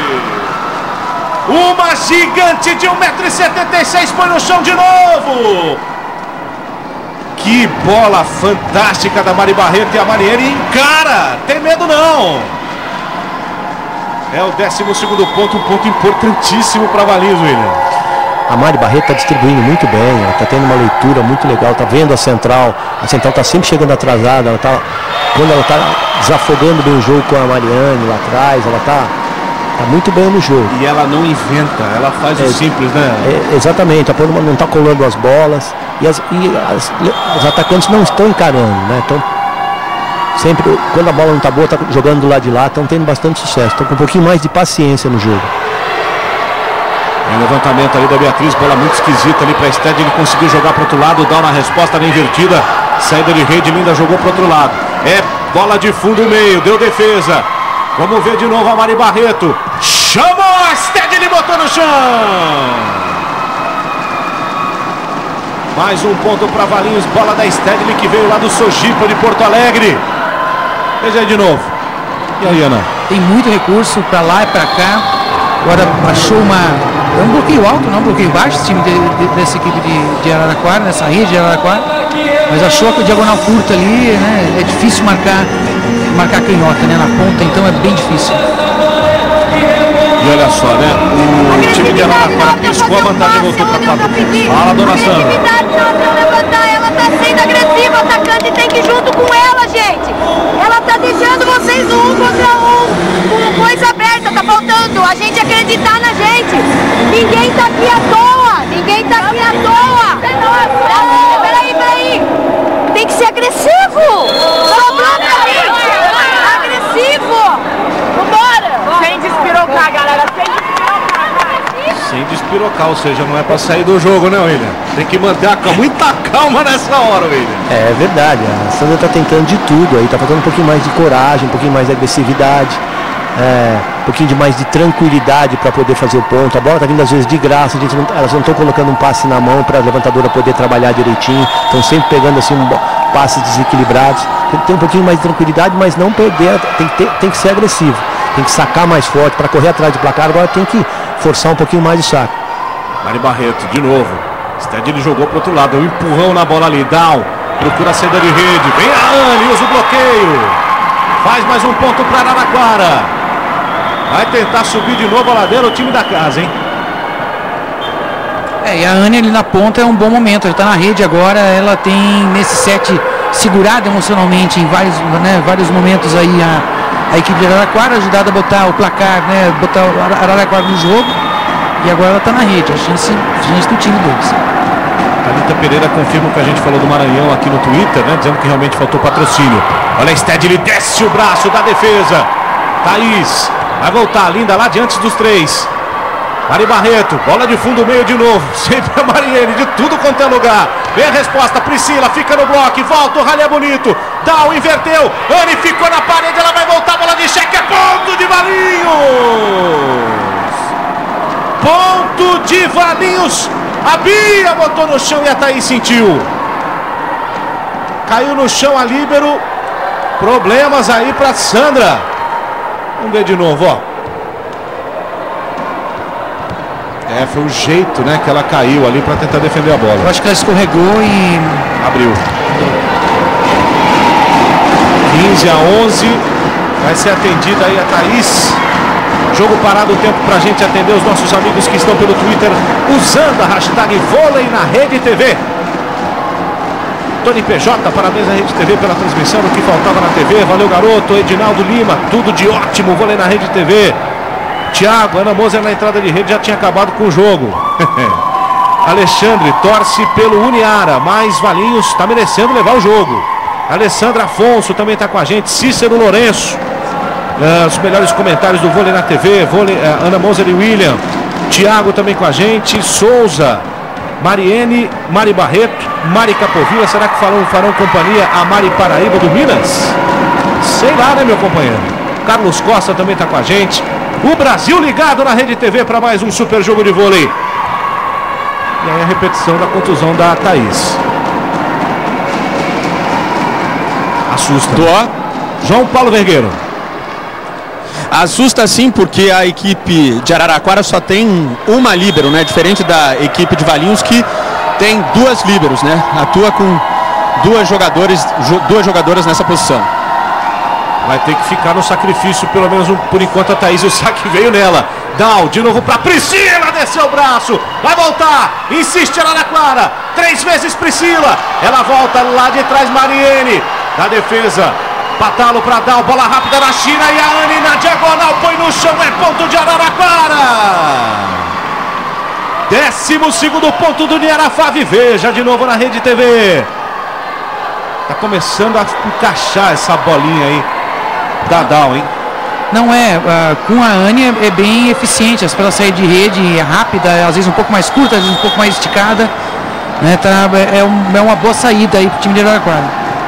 Speaker 1: Uma gigante de 1,76 m põe no chão de novo. Que bola fantástica da Mari Barreto, e a Mariene encara, tem medo não. É o 12º ponto, um ponto importantíssimo para Valinhos, William.
Speaker 6: A Mari Barreto está distribuindo muito bem, ela está tendo uma leitura muito legal, está vendo a central está sempre chegando atrasada, quando ela está desafogando bem o jogo com a Mariane lá atrás, ela está muito bem no jogo.
Speaker 1: E ela não inventa, ela faz o simples, né?
Speaker 6: Exatamente, a Pônima não está colando as bolas e os atacantes não estão encarando, né? Então, sempre, quando a bola não está boa, está jogando do lado de lá, estão tendo bastante sucesso, estão com um pouquinho mais de paciência no jogo.
Speaker 1: Em levantamento ali da Beatriz, bola muito esquisita ali para a Sted, ele conseguiu jogar para o outro lado, dá uma resposta na invertida, saída de rede, Linda jogou para o outro lado. É bola de fundo meio, deu defesa. Vamos ver de novo a Mari Barreto. Chamou a Sted, ele botou no chão. Mais um ponto para Valinhos, bola da Stedley que veio lá do Sojipa de Porto Alegre. Veja aí de novo. E aí, Ana?
Speaker 5: Tem muito recurso para lá e para cá. Agora achou um bloqueio alto, não um bloqueio baixo, esse time dessa equipe de Araraquara, nessa rede de Araraquara. Mas achou que a diagonal curta ali, né? É difícil marcar canhota, né? Na ponta, então é bem difícil.
Speaker 1: E olha só, né? O time de Araraquara piscou a vantagem e voltou para cá. Fala, dona Sandra.
Speaker 8: Ela tá sendo agressiva, o atacante tem que ir junto com ela, gente. Ela tá deixando vocês um contra um, com coisa aberta, tá faltando a gente acreditar na gente. Ninguém tá aqui à toa, ninguém tá aqui à toa. Peraí. Tem que ser agressivo. Sobrou pra mim. Agressivo. Vambora.
Speaker 9: Sem despirocar, galera.
Speaker 1: Sem despirocar, ou seja, não é para sair do jogo, né, William? Tem que manter muita calma nessa hora, William.
Speaker 6: É verdade, a Sandra está tentando de tudo aí, está faltando um pouquinho mais de coragem, um pouquinho mais de agressividade, um pouquinho mais de tranquilidade para poder fazer o ponto. A bola está vindo às vezes de graça, elas não estão colocando um passe na mão para a levantadora poder trabalhar direitinho, estão sempre pegando assim passes desequilibrados. Tem que ter um pouquinho mais de tranquilidade, mas não perder, tem que ser agressivo, tem que sacar mais forte para correr atrás do placar. Agora tem que forçar um pouquinho mais o saco.
Speaker 1: Mari Barreto, de novo. Stedley jogou para o outro lado, deu um empurrão na bola ali. Down, procura a saída de rede. Vem a Anne, usa o bloqueio. Faz mais um ponto para Araraquara. Vai tentar subir de novo a ladeira o time da casa, hein?
Speaker 5: E a Anne ali na ponta é um bom momento. Ela está na rede agora. Ela tem nesse set segurado emocionalmente em vários momentos aí a equipe de Araraquara, ajudada a botar o placar, né, botar o Araraquara no jogo, e agora ela está na rede, a chance do time deles.
Speaker 1: Thalita Pereira confirma o que a gente falou do Maranhão aqui no Twitter, né, dizendo que realmente faltou patrocínio. Olha a Stedley, desce o braço da defesa. Thaís, vai voltar, Linda lá diante dos três. Mari Barreto, bola de fundo meio de novo, sempre a Mariene, de tudo quanto é lugar. Vem a resposta, Priscila, fica no bloco, volta, o ralé bonito. Down, inverteu, Anne ficou na parede, ela vai voltar, bola de cheque, é ponto de Valinhos. Ponto de Valinhos, a Bia botou no chão e a Thaís sentiu. Caiu no chão a líbero, problemas aí para Sandra. Vamos ver de novo, ó. Foi o jeito, né, que ela caiu ali para tentar defender a bola.
Speaker 5: Eu acho que ela escorregou e
Speaker 1: abriu. 15-11. Vai ser atendida aí a Thaís. Jogo parado, o tempo pra gente atender os nossos amigos que estão pelo Twitter usando a hashtag Vôlei na Rede TV. Tony PJ, parabéns à Rede TV pela transmissão do que faltava na TV. Valeu, garoto. Edinaldo Lima, tudo de ótimo. Vôlei na Rede TV. Tiago, Ana Moser na entrada de rede, já tinha acabado com o jogo. Alexandre torce pelo Uniara, mas Valinhos está merecendo levar o jogo. Alessandra Afonso também está com a gente. Cícero Lourenço, os melhores comentários do Vôlei na TV. Ana Moser e William. Tiago também com a gente. Souza, Mariene, Mari Barreto, Mari Capovilla. Será que farão companhia a Mari Paraíba do Minas? Sei lá, né, meu companheiro? Carlos Costa também está com a gente. O Brasil ligado na Rede TV para mais um super jogo de vôlei. E aí a repetição da contusão da Thaís. Assusta. João Paulo Vergueiro.
Speaker 2: Assusta sim, porque a equipe de Araraquara só tem uma líbero, né? Diferente da equipe de Valinhos, que tem duas líberos, né? Atua com duas jogadoras nessa posição.
Speaker 1: Vai ter que ficar no sacrifício, pelo menos por enquanto a Thaís. O saque veio nela. Down, de novo para Priscila, desceu o braço, vai voltar, insiste Araraquara, 3 vezes Priscila, ela volta lá de trás, Mariene, da defesa, Patalo para Down, bola rápida na China e a Anne na diagonal, põe no chão, é ponto de Araraquara. 12º ponto do Niarafave, veja de novo na Rede TV. Tá começando a encaixar essa bolinha aí da Down, hein?
Speaker 5: Não é, com a Anne é bem eficiente, ela sair de rede é rápida, às vezes um pouco mais curta, às vezes um pouco mais esticada, né, é uma boa saída aí pro time de Araraquara.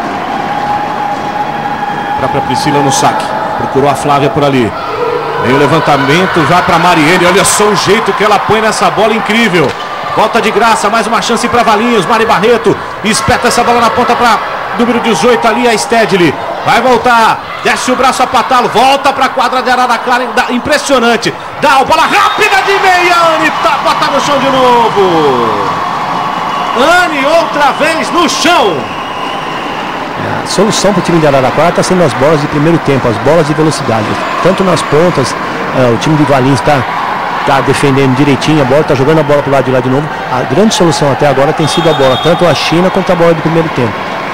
Speaker 1: Própria Priscila no saque, procurou a Flávia por ali, vem o levantamento já para Mariene, olha só o jeito que ela põe nessa bola, incrível, volta de graça, mais uma chance para Valinhos, Mari Barreto, espeta essa bola na ponta para número 18 ali, a Stedley. Vai voltar, desce o braço a Patalo, volta para a quadra de Araraquara, impressionante. Dá a bola rápida de meia, Anne, bota no chão de novo. Anne outra vez no chão.
Speaker 6: A solução para o time de Araraquara está sendo as bolas de primeiro tempo, as bolas de velocidade. Tanto nas pontas, o time de Valinhos está defendendo direitinho a bola, está jogando a bola para o lado de lá de novo. A grande solução até agora tem sido a bola, tanto a China quanto a bola do primeiro tempo.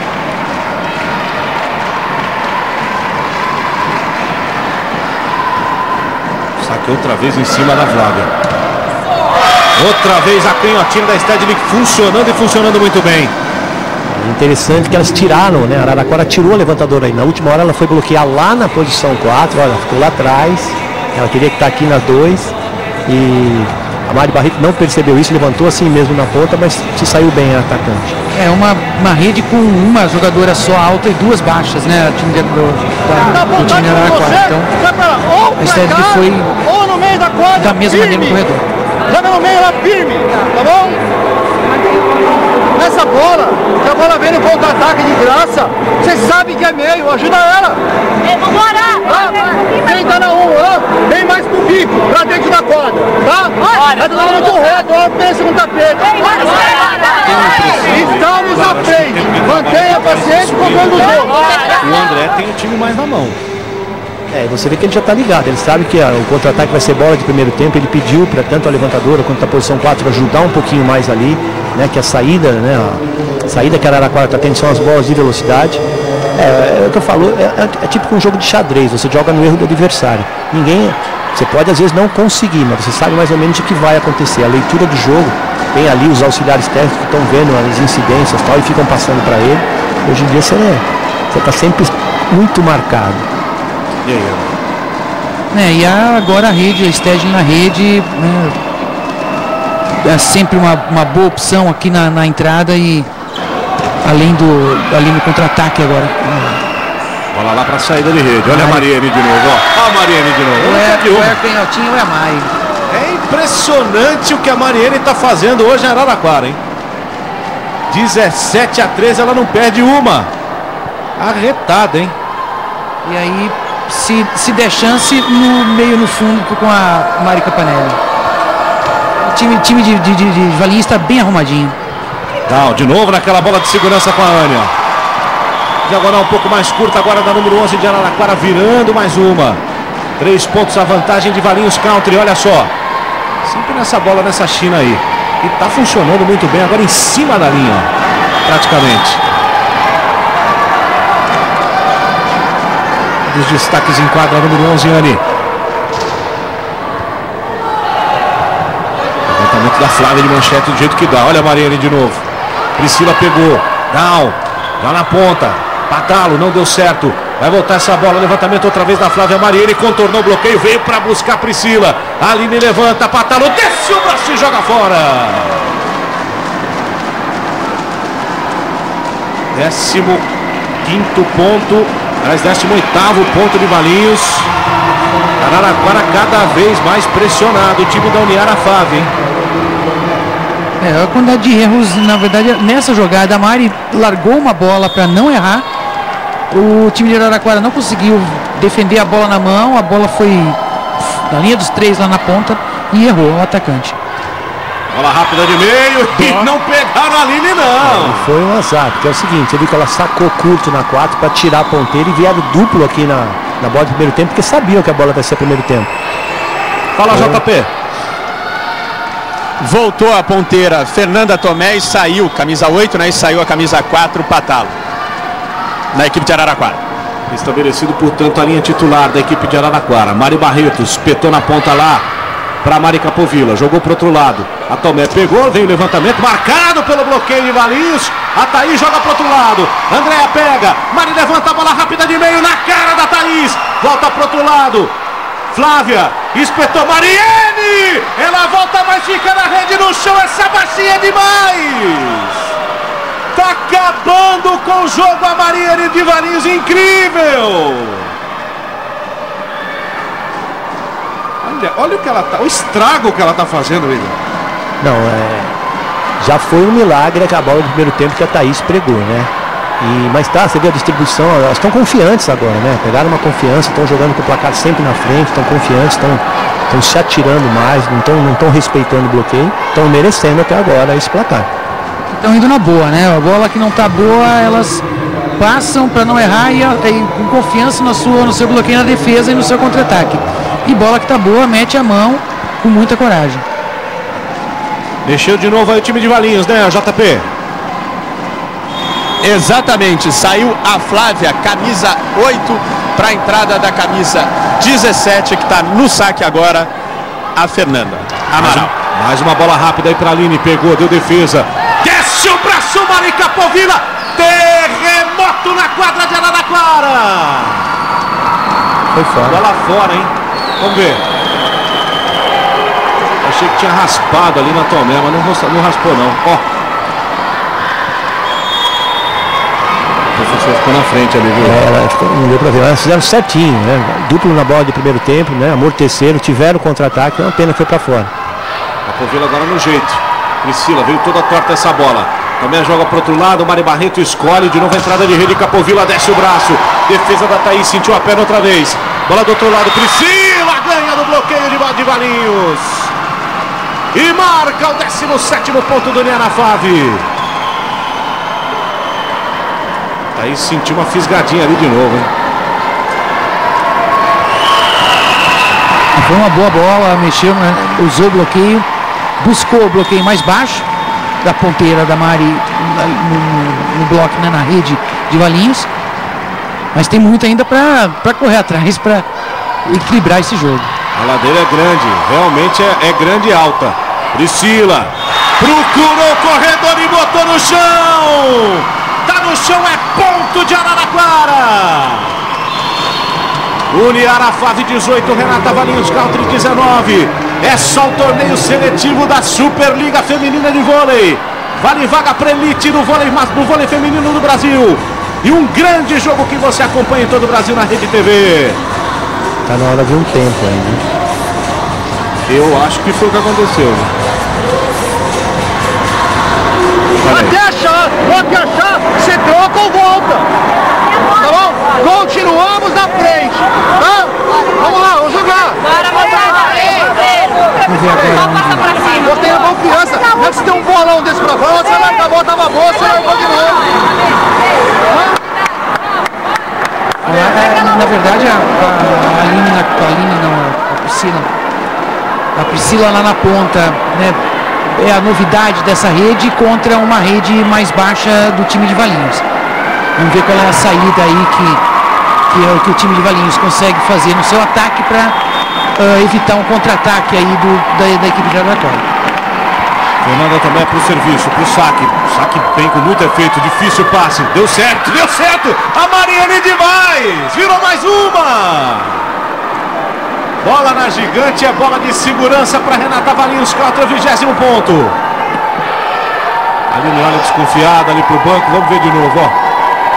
Speaker 1: Outra vez em cima da Flávia. Outra vez a canhotinha da Stedley funcionando e funcionando muito bem.
Speaker 6: Interessante que elas tiraram, né? A Araraquara tirou a levantadora aí. Na última hora ela foi bloquear lá na posição 4. Olha, ficou lá atrás. Ela teria que estar aqui nas 2. E a Mari Barreto não percebeu isso, levantou assim mesmo na ponta, mas se saiu bem a atacante.
Speaker 5: É uma rede com uma jogadora só alta e 2 baixas, né? O time do time de Araraquara. Então, a Stedley foi
Speaker 7: ou no meio da quadra,
Speaker 5: da mesma
Speaker 7: firme.
Speaker 5: maneira no corredor.
Speaker 7: Joga no meio lá firme, tá bom? Nessa bola, que a bola vem no contra-ataque de graça, você sabe que é meio, ajuda ela.
Speaker 8: Vambora!
Speaker 7: Quem tá na 1, vem mais pro bico, pra dentro da quadra, tá? É do lado muito reto, ó, pensa no tapete. Estamos à frente, mantenha a paciência com o jogo do jogo.
Speaker 1: O André tem o time mais na mão.
Speaker 6: Você vê que ele já está ligado, ele sabe que o contra-ataque vai ser bola de primeiro tempo, ele pediu para tanto a levantadora quanto a posição 4 ajudar um pouquinho mais ali, né, que a saída, né, a saída que a Araraquara está tendo são as bolas de velocidade. É o que eu falo, é tipo um jogo de xadrez, você joga no erro do adversário. Você pode às vezes não conseguir, mas você sabe mais ou menos o que vai acontecer. A leitura do jogo, tem ali os auxiliares técnicos que estão vendo as incidências e tal, e ficam passando para ele. Hoje em dia você está sempre muito marcado.
Speaker 5: E agora a rede, a Stedley na rede, né, é sempre uma boa opção aqui na entrada e ali no contra-ataque agora.
Speaker 1: Bola lá para a saída de rede, olha a Mariene de novo, ó. A Mariene de novo.
Speaker 5: Ou é a canhotinha ou é a Mari.
Speaker 1: É impressionante o que a Mariene está fazendo hoje em Araraquara, hein? 17-13, ela não perde uma. Arretada, hein?
Speaker 5: E aí, se der chance, no fundo com a Mari Campanelli. O time de Valinhos está bem arrumadinho.
Speaker 1: Não, de novo naquela bola de segurança com a Anne, ó. Diagonal um pouco mais curta agora da número 11 de Araraquara, virando mais uma. 3 pontos a vantagem de Valinhos Country, olha só. Sempre nessa bola, nessa China aí. E tá funcionando muito bem agora em cima da linha, ó, praticamente. Dos destaques em quadra, número 11, Anne. Levantamento da Flávia de manchete do jeito que dá. Olha a Mariene de novo. Priscila pegou. Down. Já na ponta. Patalo, não deu certo. Vai voltar essa bola. Levantamento outra vez da Flávia. Mariene contornou o bloqueio. Veio para buscar a Priscila. Aline levanta. Patalo desce o braço e joga fora. 15º ponto. Aliás, 18º ponto de Valinhos. Araraquara cada vez mais pressionado. O time da Uniarafave, hein?
Speaker 5: A quantidade de erros, na verdade, nessa jogada, a Mari largou uma bola para não errar. O time de Araraquara não conseguiu defender a bola na mão. A bola foi na linha dos 3 lá na ponta e errou o atacante.
Speaker 1: Bola rápida de meio e não pegaram a Aline, não.
Speaker 6: Foi um azar, porque é o seguinte, você viu que ela sacou curto na 4 para tirar a ponteira e vieram duplo aqui na bola do primeiro tempo, porque sabiam que a bola vai ser primeiro tempo.
Speaker 1: Fala, JP.
Speaker 2: Voltou a ponteira Fernanda Tomé e saiu, camisa 8, né? E saiu a camisa 4, Patalo, na equipe de Araraquara.
Speaker 1: Estabelecido, portanto, a linha titular da equipe de Araraquara. Mari Barretos, espetou na ponta lá para Mari Capovilla, jogou para o outro lado. A Tomé pegou, veio o levantamento, marcado pelo bloqueio de Valinhos. A Thaís joga para o outro lado. Andréa pega, Mari levanta a bola rápida de meio na cara da Thaís. Volta para o outro lado. Flávia, espetou Mariene. Ela volta, mas fica na rede no chão. Essa baixinha é demais. Tá acabando com o jogo a Mariene de Valinhos, incrível! Olha o que ela tá, o estrago que ela tá fazendo, Igor.
Speaker 6: Não, já foi um milagre a bola do primeiro tempo que a Thaís pregou, né? Mas tá, você vê a distribuição, elas estão confiantes agora, né? Pegaram uma confiança, estão jogando com o placar sempre na frente, estão confiantes, estão se atirando mais, não estão respeitando o bloqueio, estão merecendo até agora esse placar.
Speaker 5: Estão indo na boa, né? A bola que não tá boa, elas passam para não errar e com confiança no seu bloqueio na defesa e no seu contra-ataque. E bola que tá boa, mete a mão com muita coragem.
Speaker 1: Mexeu de novo aí o time de Valinhos, né, JP?
Speaker 2: Exatamente, saiu a Flávia, camisa 8, para a entrada da camisa 17, que está no saque agora, a Fernanda Amaral.
Speaker 1: Mais uma bola rápida aí para a Aline, pegou, deu defesa. Desce o braço, Mari Capovilla. Terremoto na quadra de Araraquara.
Speaker 6: Foi fora.
Speaker 1: Bola fora, hein? Vamos ver. Achei que tinha raspado ali na Tomé, mas não raspou não. Ó. O professor ficou na frente ali, viu?
Speaker 6: Não deu pra ver, elas fizeram certinho, né? Duplo na bola de primeiro tempo, né? Amorteceram, tiveram contra-ataque, uma pena que foi pra fora.
Speaker 1: Capovilla agora no jeito. Priscila veio toda torta essa bola. Também joga pro outro lado, Mari Barreto escolhe, de novo a entrada de rede, Capovilla desce o braço. Defesa da Thaís, sentiu a perna outra vez. Bola do outro lado, Priscila ganha do bloqueio de Valinhos. E marca o 17º ponto do Niana Fave. Thaís sentiu uma fisgadinha ali de novo, hein?
Speaker 5: Foi uma boa bola, mexeu, usou o bloqueio, buscou o bloqueio mais baixo da ponteira da Mari no bloco, né, na rede de Valinhos. Mas tem muito ainda para correr atrás, para equilibrar esse jogo.
Speaker 1: A ladeira é grande, realmente é grande e alta. Priscila procurou o corredor e botou no chão. Tá no chão, é ponto de Araraquara. Uniara Fave 18, Renata Valinhos Country 19. É só o torneio seletivo da Superliga Feminina de Vôlei. Vale vaga para elite no vôlei feminino do Brasil. E um grande jogo que você acompanha em todo o Brasil na Rede TV.
Speaker 6: Tá na hora de um tempo aí, né?
Speaker 1: Eu acho que foi o que aconteceu.
Speaker 7: Até achar, você troca ou volta. Tá bom? Continuamos na frente. Tá? Vamos lá, vamos jogar.
Speaker 8: Só passa pra cima.
Speaker 7: Eu tenho confiança. Antes de ter um bolão desse pra fora, você vai acabar, tava boa, você vai de novo.
Speaker 5: Na verdade, a Priscila lá na ponta, né, é a novidade dessa rede contra uma rede mais baixa do time de Valinhos. Vamos ver qual é a saída aí que é o que o time de Valinhos consegue fazer no seu ataque para evitar um contra-ataque aí da equipe de Araraquara.
Speaker 1: Fernanda também é pro serviço, pro saque. Saque bem com muito efeito, difícil passe. Deu certo, deu certo! A Mariane demais! Virou mais uma! Bola na gigante, é bola de segurança para Renata Valinhos, 20º ponto. Aline olha desconfiada ali pro banco, vamos ver de novo, ó.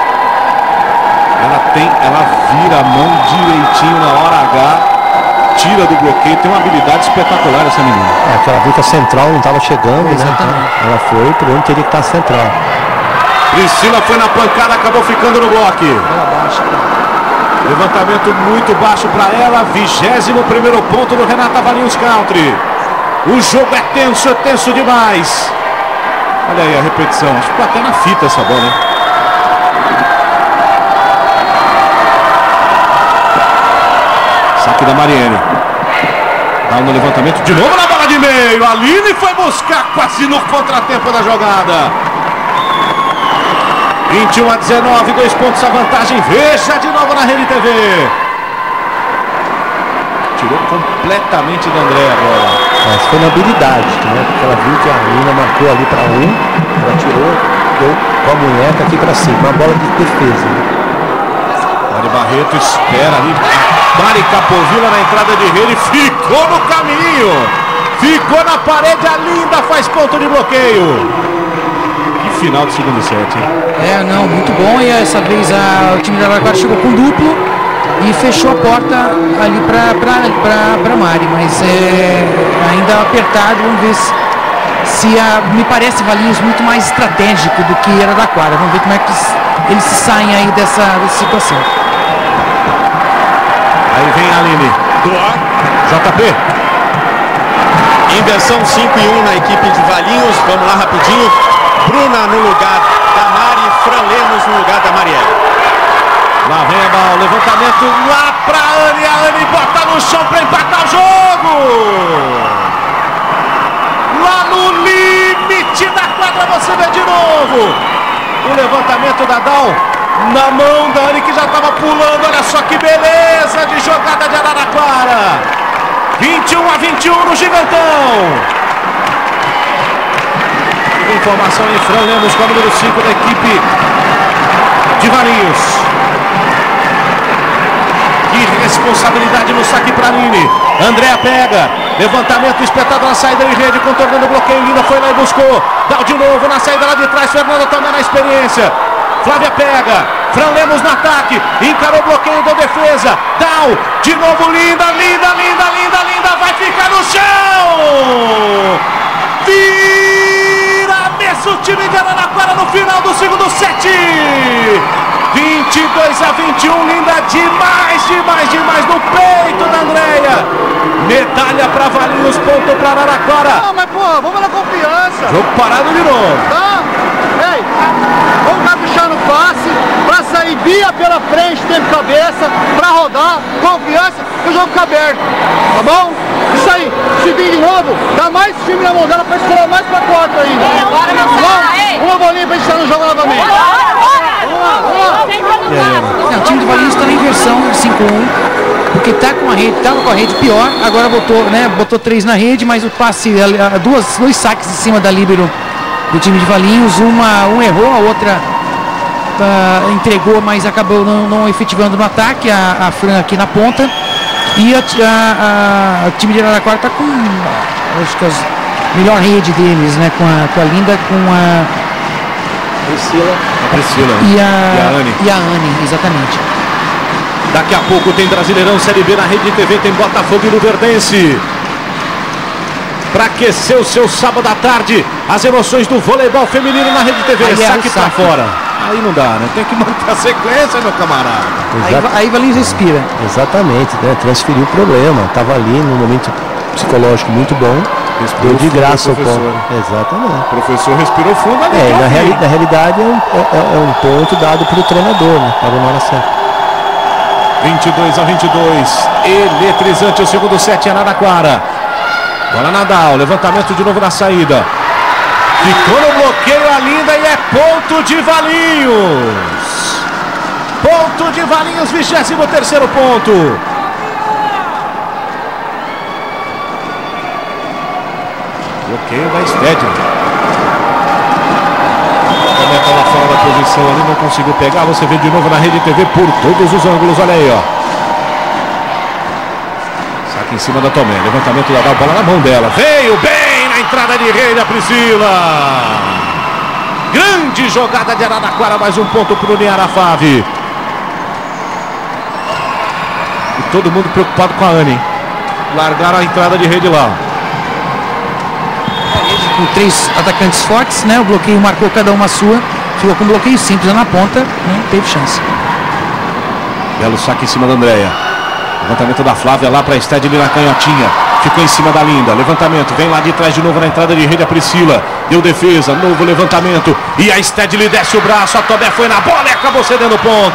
Speaker 1: Ela vira a mão direitinho na hora H, tira do bloqueio, tem uma habilidade espetacular essa menina.
Speaker 6: Aquela viu que a central não estava chegando, né? Então, ela foi por onde teria que estar a central.
Speaker 1: Priscila foi na pancada, acabou ficando no bloco. Levantamento muito baixo para ela, 21º ponto do Renata Valinhos Country. O jogo é tenso demais. Olha aí a repetição. Acho que ficou até na fita essa bola, hein? Saque da Mariene. Dá no levantamento de novo na bola de meio. A Aline foi buscar quase no contratempo da jogada. 21-19, 2 pontos a vantagem. Veja de novo na Rede TV. Tirou completamente da André agora.
Speaker 6: Mas foi na habilidade, né? Porque ela viu que a Nina marcou ali para ela tirou, deu com a munheca aqui para cima, uma bola de defesa.
Speaker 1: Mari Barreto espera ali. Mari Capovilla na entrada de rede, ficou no caminho. Ficou na parede, a Linda faz ponto de bloqueio. Que final do segundo set, hein?
Speaker 5: Não, muito bom. E essa vez o time da Araraquara chegou com duplo e fechou a porta ali para Mari, mas ainda apertado. Vamos ver se me parece Valinhos muito mais estratégico do que Araraquara. Vamos ver como é que eles se saem aí dessa situação.
Speaker 1: Aí vem a Aline do JP.
Speaker 2: Inversão 5-1 na equipe de Valinhos. Vamos lá rapidinho. Bruna no lugar da Mari, Fran Lemos no lugar da Marielle.
Speaker 1: Lá vem a bola, levantamento lá pra Anne. A Anne bota no chão pra empatar o jogo. Lá no limite da quadra você vê de novo. O levantamento da Dal na mão da Anne, que já estava pulando. Olha só que beleza de jogada de Araraquara. 21-21 no Gigantão. Informação em Fran Lemos com o número 5 da equipe de Valinhos. Que responsabilidade no saque para Aline. Andréa pega, levantamento espetado na saída de rede, contornando o bloqueio. Linda foi lá e buscou. Dá de novo na saída lá de trás. Fernanda também na experiência. Flávia pega, Fran Lemos no ataque, encarou o bloqueio da defesa. Dal, de novo Linda, vai ficar no chão. O time de Araraquara no final do segundo set. 22-21, Linda demais no peito da Andréia. Medalha para Valinhos, ponto para Araraquara.
Speaker 7: Não, mas pô, vamos na confiança.
Speaker 1: Jogo parado de novo.
Speaker 7: Tá? Ei, vamos caprichar no passe, para sair via pela frente, tempo cabeça, para rodar, confiança, e o jogo fica aberto. Tá bom? Isso aí, se vir de novo, dá mais time na mão dela para escolar mais para 4 ainda. Uma bolinha para a gente estar no jogo novamente.
Speaker 5: O time do Valinhos está na inversão 5-1, porque estava com a rede pior, agora botou 3 na rede, mas o passe, dois saques em cima da líbero do time de Valinhos, um errou, a outra entregou, mas acabou não efetivando no ataque, a Fran aqui na ponta. E o time de Araraquara está com, acho que a melhor rede deles, né? Com a Linda, com a
Speaker 1: Priscila
Speaker 5: e a Anne, exatamente.
Speaker 1: Daqui a pouco tem Brasileirão Série B na Rede TV, tem Botafogo e Luverdense. Para aquecer o seu sábado à tarde, as emoções do voleibol feminino na Rede TV. Saque para fora. Aí não dá, né? Tem que manter a sequência, meu camarada.
Speaker 5: Aí Valinhos respira.
Speaker 6: Exatamente, né? Transferiu o problema. Estava ali num momento psicológico muito bom. Deu de graça o ponto. Exatamente.
Speaker 1: O professor respirou fundo ali.
Speaker 6: Na realidade é um ponto dado para o treinador, né? Estava na hora certa.
Speaker 1: 22-22. Eletrizante o segundo set em Araraquara. Bola Nadal, levantamento de novo na saída. Ficou no bloqueio a Linda e é ponto de Valinhos. Ponto de Valinhos, 23º ponto. Bloqueio da Stedley. Também está lá fora da posição ali, não conseguiu pegar. Você vê de novo na Rede TV por todos os ângulos, olha aí, ó. Saque em cima da Tomé, levantamento da bola na mão dela. Veio bem na entrada de rede a Priscila. Grande jogada de Araraquara, mais um ponto para o Niarafave. E todo mundo preocupado com a Anne. Largaram a entrada de rede lá.
Speaker 5: Com 3 atacantes fortes, né? O bloqueio marcou cada uma sua. Ficou com um bloqueio simples na ponta, não teve chance.
Speaker 1: Belo saque em cima da Andréia. Levantamento da Flávia lá para a Stedley na canhotinha. Ficou em cima da Linda, levantamento, vem lá de trás de novo na entrada de rede a Priscila, deu defesa, novo levantamento, e a Stedley desce o braço, a Tobé foi na bola e acabou cedendo ponto.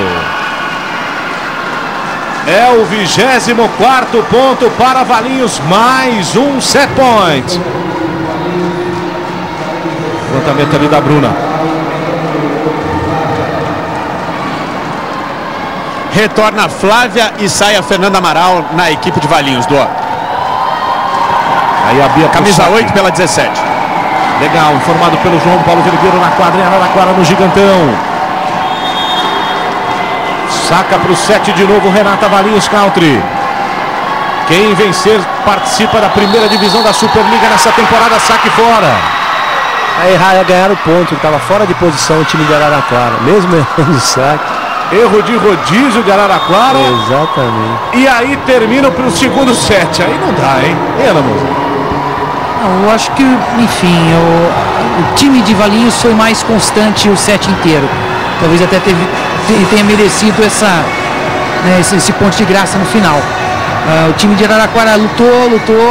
Speaker 1: É o 24º ponto para Valinhos, mais um set point. Levantamento ali da Bruna.
Speaker 2: Retorna a Flávia e sai a Fernanda Amaral na equipe de Valinhos,
Speaker 1: Aí a Bia
Speaker 2: camisa 8 pela 17.
Speaker 1: Legal, informado pelo João Paulo Vergueiro na quadra em Araraquara, no Gigantão. Saca para o 7 de novo, Renata Valinhos Country. Quem vencer participa da primeira divisão da Superliga nessa temporada, saque fora.
Speaker 6: Aí Raia ganharam o ponto, estava fora de posição o time de Araraquara, mesmo errando o saque.
Speaker 1: Erro de rodízio de Araraquara.
Speaker 6: Exatamente.
Speaker 1: E aí termina para o segundo set. Aí não dá, hein? Ana, moça.
Speaker 5: Eu acho que, enfim, o time de Valinhos foi mais constante o set inteiro. Talvez até tenha merecido esse ponto de graça no final. O time de Araraquara lutou,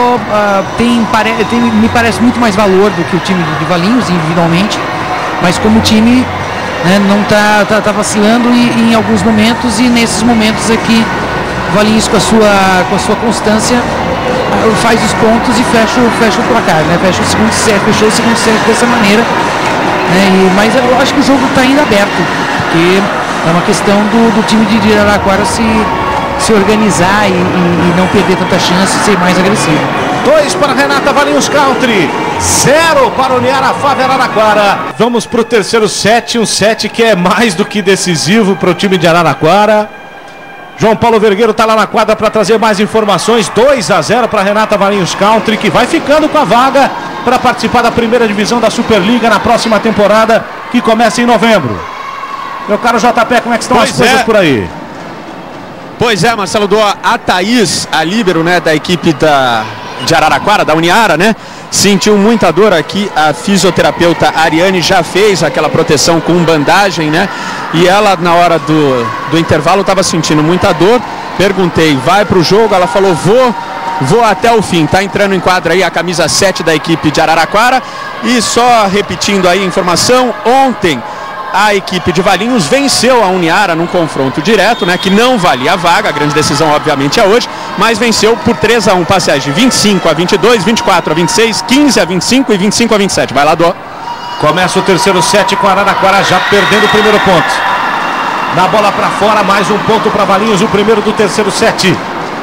Speaker 5: me parece muito mais valor do que o time de Valinhos individualmente, mas como time, né, não tá vacilando em alguns momentos, e nesses momentos aqui Valinhos com a sua constância faz os pontos e fecha o placar, né? Fechou o segundo set dessa maneira, né? Mas eu acho que o jogo está ainda aberto, porque é uma questão do time de Araraquara se organizar e não perder tanta chance, ser mais agressivo.
Speaker 1: 2 para Renata Valinhos Country, 0 para o Uniara Fávia Araraquara. Vamos para o terceiro set, um set que é mais do que decisivo para o time de Araraquara. João Paulo Vergueiro está lá na quadra para trazer mais informações. 2-0 para Renata Valinhos Country, que vai ficando com a vaga para participar da primeira divisão da Superliga na próxima temporada, que começa em novembro. Meu caro JP, como é que estão as coisas por aí?
Speaker 2: Pois é, Marcelo Doa, a Thaís, a líbero, né, da equipe de Araraquara, da Uniara, né, sentiu muita dor aqui. A fisioterapeuta Ariane já fez aquela proteção com bandagem, né, e ela na hora do intervalo estava sentindo muita dor. Perguntei, vai para o jogo? Ela falou, vou até o fim. Tá entrando em quadra aí a camisa 7 da equipe de Araraquara. E só repetindo aí a informação, ontem a equipe de Valinhos venceu a Uniara num confronto direto, né, que não valia a vaga. A grande decisão obviamente é hoje, mas venceu por 3-1, parciais de 25-22, 24-26, 15-25 e 25-27. Vai lá, Dó.
Speaker 1: Começa o terceiro set com a Araraquara já perdendo o primeiro ponto. Na bola para fora, mais um ponto para Valinhos, o primeiro do terceiro set.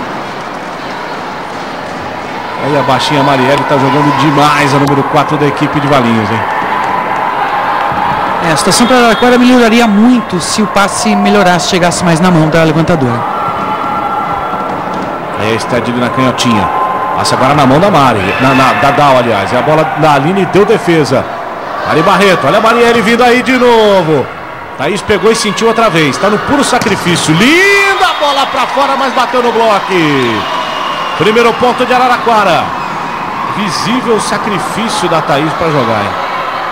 Speaker 1: Aí a baixinha Marielle está jogando demais, a número 4 da equipe de Valinhos, hein?
Speaker 5: A situação para a Araraquara melhoraria muito se o passe melhorasse, chegasse mais na mão da levantadora.
Speaker 1: Aí a Stedley na canhotinha. Passa agora na mão da Mari, da Dal, aliás. E a bola da Aline deu defesa. Mari Barreto, olha a Marielle vindo aí de novo. Thaís pegou e sentiu outra vez. Está no puro sacrifício. Linda bola para fora, mas bateu no bloco. Primeiro ponto de Araraquara. Visível o sacrifício da Thaís para jogar, hein?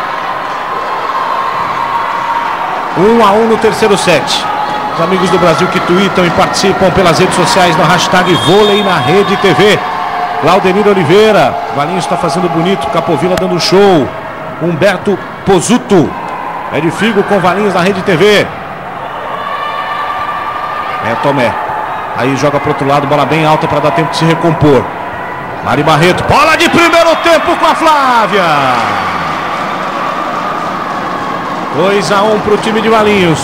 Speaker 1: 1-1 no terceiro set. Os amigos do Brasil que tweetam e participam pelas redes sociais no hashtag Vôlei na Rede TV. Claudenir Oliveira, Valinhos está fazendo bonito, Capovilla dando show. Humberto Pozuto, é de Figo com Valinhos na Rede TV. É Tomé, aí joga para o outro lado, bola bem alta para dar tempo de se recompor. Mari Barreto, bola de primeiro tempo com a Flávia. 2-1 para o time de Valinhos.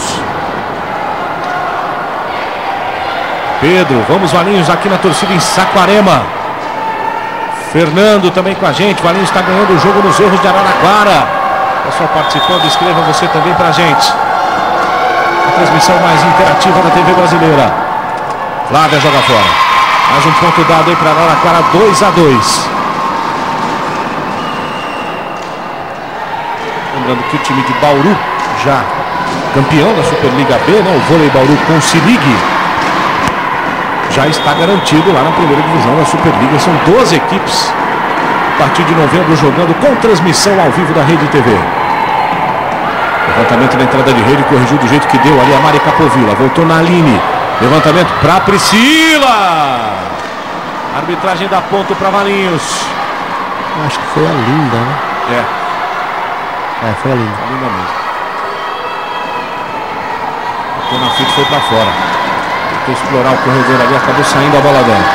Speaker 1: Pedro, vamos Valinhos aqui na torcida em Saquarema. Fernando também com a gente. Valinhos está ganhando o jogo nos erros de Araraquara. Pessoal participando, escreva você também pra gente. A transmissão mais interativa da TV brasileira. Flávia joga fora. Mais um ponto dado aí para Araraquara, 2-2. Lembrando que o time de Bauru, já campeão da Superliga B, né, o Vôlei Bauru com o Cilig, já está garantido lá na primeira divisão da Superliga. São 12 equipes a partir de novembro jogando com transmissão ao vivo da Rede TV. Levantamento na entrada de rede, corrigiu do jeito que deu ali a Mari Capovilla. Voltou na Aline. Levantamento para Priscila. Arbitragem dá ponto para Valinhos.
Speaker 6: Acho que foi a Linda, né? Foi a Linda.
Speaker 1: A Linda mesmo. Bateu na frente, foi para fora. Tentou explorar o corredor ali, acabou saindo a bola dela.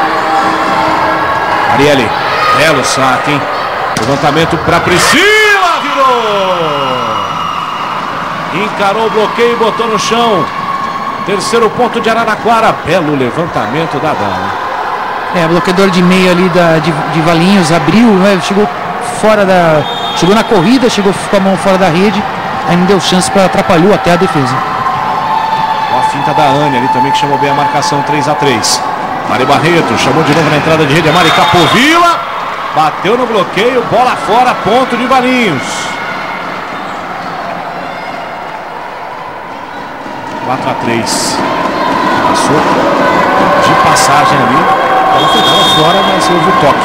Speaker 1: Arielle, belo saque, hein? Levantamento para Priscila, virou! Encarou o bloqueio e botou no chão. Terceiro ponto de Araraquara. Belo levantamento da dama.
Speaker 5: Bloqueador de meio ali de Valinhos, abriu, né? Chegou fora da... Chegou na corrida, chegou com a mão fora da rede. Aí não deu chance, para atrapalhou até a defesa.
Speaker 1: A finta da Anne ali também, que chamou bem a marcação. 3-3. Mari Barreto chamou de novo na entrada de rede. A Mari Capovilla bateu no bloqueio, bola fora, ponto de Valinhos. 4-3. Passou de passagem ali. Ela foi fora, mas houve o toque.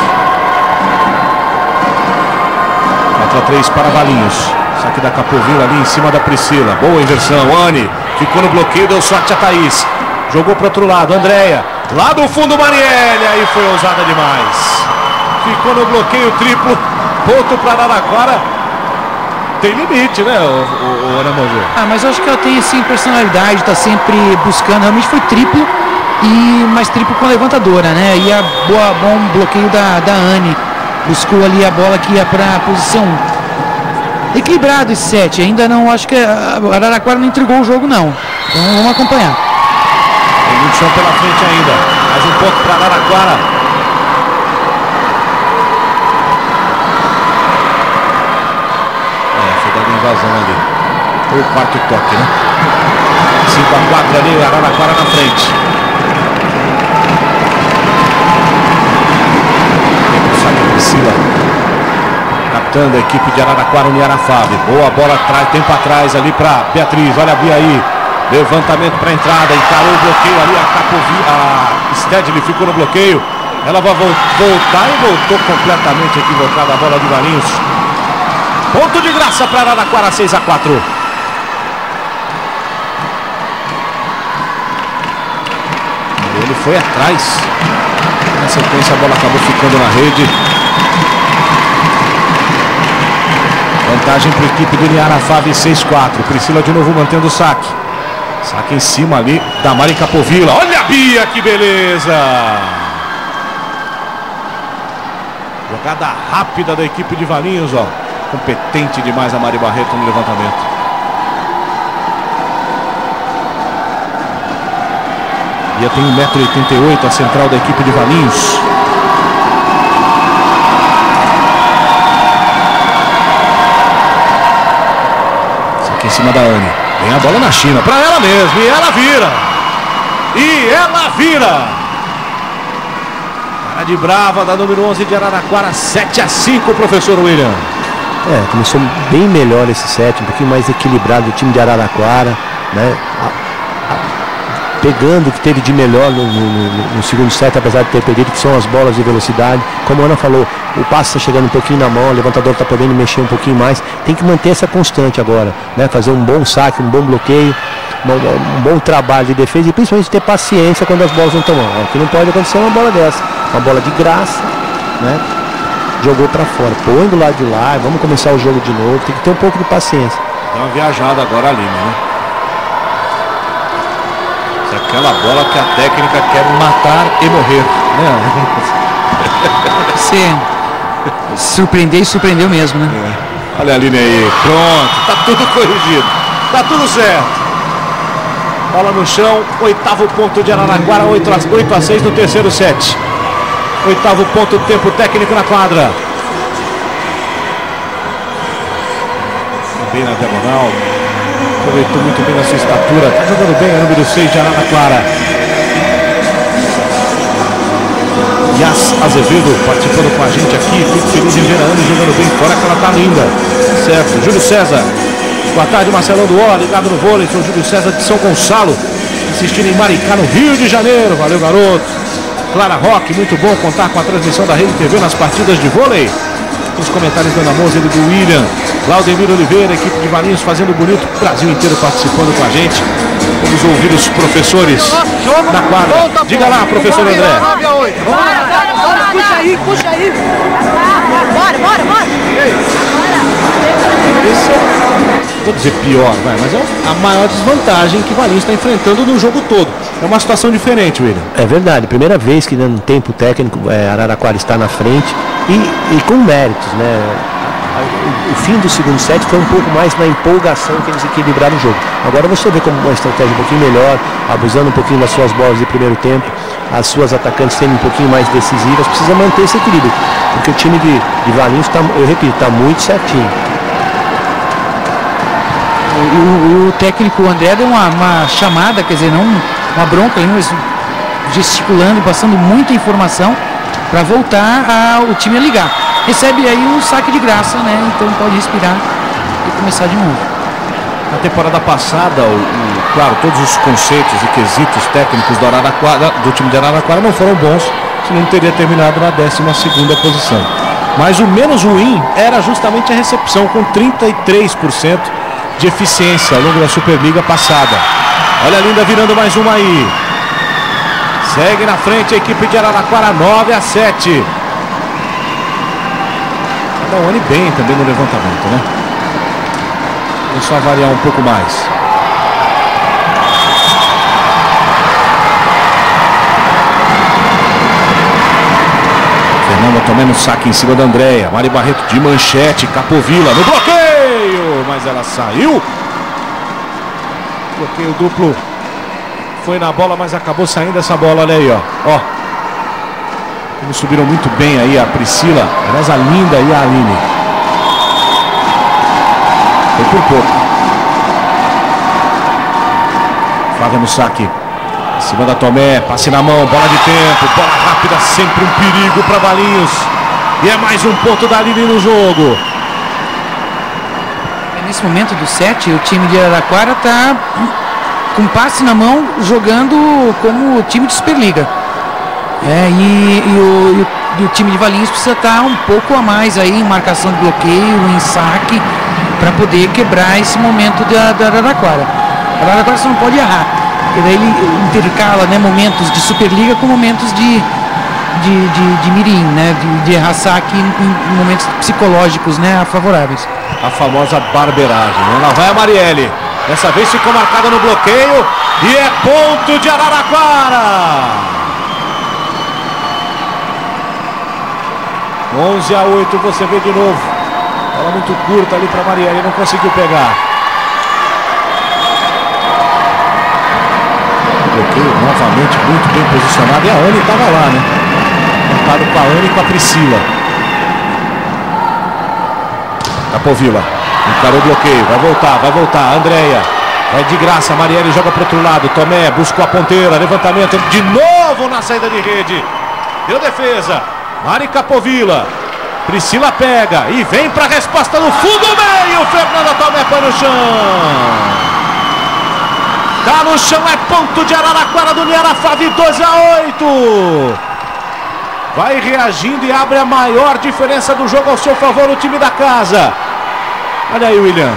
Speaker 1: 4-3 para Valinhos. Saque da Capovilla ali em cima da Priscila. Boa inversão. Anne ficou no bloqueio, deu sorte a Thaís. Jogou para o outro lado. Andréia. Lá do fundo, Marielle. Aí foi ousada demais. Ficou no bloqueio triplo. Ponto para Araraquara. Tem limite, né, o Ana Moser?
Speaker 5: Mas eu acho que ela tem assim personalidade, tá sempre buscando. Realmente foi triplo, mas triplo com a levantadora, né? E bom bloqueio da Anne. Buscou ali a bola que ia para a posição 1. Equilibrado esse set. Ainda não, acho que a Araraquara não entregou o jogo, não. Então vamos acompanhar.
Speaker 1: Tem muito chão pela frente ainda. Mais um ponto para Araraquara. Foi dada invasão ali. Foi o quarto toque, né? 5-4 ali, Araraquara na frente. Priscila, capitã da equipe de Araraquara, Uniarafab. Boa bola atrás, tempo atrás ali para Beatriz. Olha a Bia aí. Levantamento para entrada, encarou o bloqueio ali. A Stedley ficou no bloqueio. Ela vai voltar e voltou completamente equivocada a bola de Valinhos. Ponto de graça para Araraquara, 6-4. Ele foi atrás. Na sequência a bola acabou ficando na rede. Vantagem para a equipe do Uniarafab, 6-4. Priscila de novo mantendo o saque. Saque em cima ali da Mari Capovilla. Olha a Bia, que beleza! Jogada rápida da equipe de Valinhos, ó. Competente demais a Mari Barreto no levantamento. Bia tem 1,88 m, a central da equipe de Valinhos. Saque em cima da Anne. Vem a bola na China, para ela mesmo, e ela vira. E ela vira. Cara de brava da número 11 de Araraquara, 7-5, professor William.
Speaker 6: Começou bem melhor esse set, um pouquinho mais equilibrado o time de Araraquara, né? Pegando o que teve de melhor no segundo set, apesar de ter perdido, que são as bolas de velocidade. Como a Ana falou, o passe está chegando um pouquinho na mão, o levantador está podendo mexer um pouquinho mais. Tem que manter essa constante agora, né? Fazer um bom saque, um bom bloqueio, um bom trabalho de defesa e principalmente ter paciência quando as bolas não estão. O que não pode acontecer é uma bola dessa, uma bola de graça, né? Jogou para fora, põe do lado de lá, vamos começar o jogo de novo, tem que ter um pouco de paciência.
Speaker 1: Dá uma viajada agora ali, né? Se aquela bola que a técnica quer matar e morrer, né?
Speaker 5: Você surpreender e surpreendeu mesmo, né?
Speaker 1: Olha a Aline aí, pronto, tá tudo corrigido, tá tudo certo. Bola no chão, 8º ponto de Araraquara, 8-6 no terceiro set. 8º ponto, tempo técnico na quadra. Bem na diagonal. Aproveitou muito bem na sua estatura. Tá jogando bem a número 6 de Araraquara. Yas Azevedo participando com a gente aqui. Fico feliz em ver a Ana jogando bem fora, que ela tá linda. Certo. Júlio César. Boa tarde, Marcelão do Ó, ligado no vôlei. Sou Júlio César de São Gonçalo. Assistindo em Maricá, no Rio de Janeiro. Valeu, garoto. Clara Roque, muito bom contar com a transmissão da Rede TV nas partidas de vôlei. os comentários do Ana Moser e do William. Laudemir Oliveira, equipe de Valinhos fazendo bonito, o Brasil inteiro participando com a gente. Vamos ouvir os professores na quadra. Diga lá, professor André.
Speaker 7: Puxa aí, puxa aí.
Speaker 3: Bora.
Speaker 1: Esse é, vou dizer pior, mas é a maior desvantagem que Valinhos está enfrentando no jogo todo. É uma situação diferente, William.
Speaker 6: É verdade, primeira vez que no tempo técnico Araraquara está na frente e com méritos, né? O fim do segundo set foi um pouco mais na empolgação que eles equilibraram o jogo. Agora você vê como uma estratégia um pouquinho melhor, abusando um pouquinho das suas bolas de primeiro tempo, as suas atacantes sendo um pouquinho mais decisivas, precisa manter esse equilíbrio, porque o time de Valinhos, eu repito, está muito certinho.
Speaker 5: O técnico André deu uma chamada, quer dizer, não uma bronca, mas gesticulando, passando muita informação para voltar o time a ligar. Recebe aí um saque de graça, né? Então pode respirar e começar de novo.
Speaker 1: Na temporada passada, claro, todos os conceitos e quesitos técnicos do time de Araraquara não foram bons, senão não teria terminado na 12ª posição. Mas o menos ruim era justamente a recepção, com 33% de eficiência ao longo da Superliga passada. Olha a Linda virando mais uma aí. Segue na frente a equipe de Araraquara, 9-7. A Daone bem também no levantamento, né? Vamos só variar um pouco mais. Fernanda tomando saque em cima da Andréia. Mari Barreto de manchete, Capovilla no bloqueio, mas ela saiu. Bloqueio duplo. Foi na bola, mas acabou saindo essa bola, olha aí, ó. Eles subiram muito bem aí a Priscila, aliás a Linda e a Aline. Foi por pouco. Flávia no saque. Em cima da Tomé, passe na mão, bola de tempo, bola rápida, sempre um perigo para Valinhos. E é mais um ponto da Aline no jogo.
Speaker 5: Nesse momento do set, o time de Araraquara está com passe na mão, jogando como time de Superliga. E o time de Valinhos precisa estar um pouco a mais aí em marcação de bloqueio, em saque, para poder quebrar esse momento da Araraquara. A Araraquara você não pode errar, porque daí ele intercala, né, momentos de Superliga com momentos de mirim, né, de errar saque em momentos psicológicos, né, favoráveis.
Speaker 1: A famosa barbeiragem, né? Lá vai a Marielle. Dessa vez ficou marcada no bloqueio e é ponto de Araraquara. 11-8, você vê de novo. Bola muito curta ali para Marielle, não conseguiu pegar. Bloqueio novamente muito bem posicionado e a Anne estava lá, né? Marcado com a Anne e com a Priscila. Capovilla encarou o bloqueio, vai voltar, Andréia. Vai de graça, a Marielle joga para o outro lado. Tomé buscou a ponteira, levantamento de novo na saída de rede. Deu defesa. Mari Capovilla. Priscila pega e vem para a resposta no fundo meio. Fernanda Tomé põe no chão. Tá no chão, é ponto de Araraquara do Niarafave, 12-8. Vai reagindo e abre a maior diferença do jogo ao seu favor o time da casa. Olha aí, William.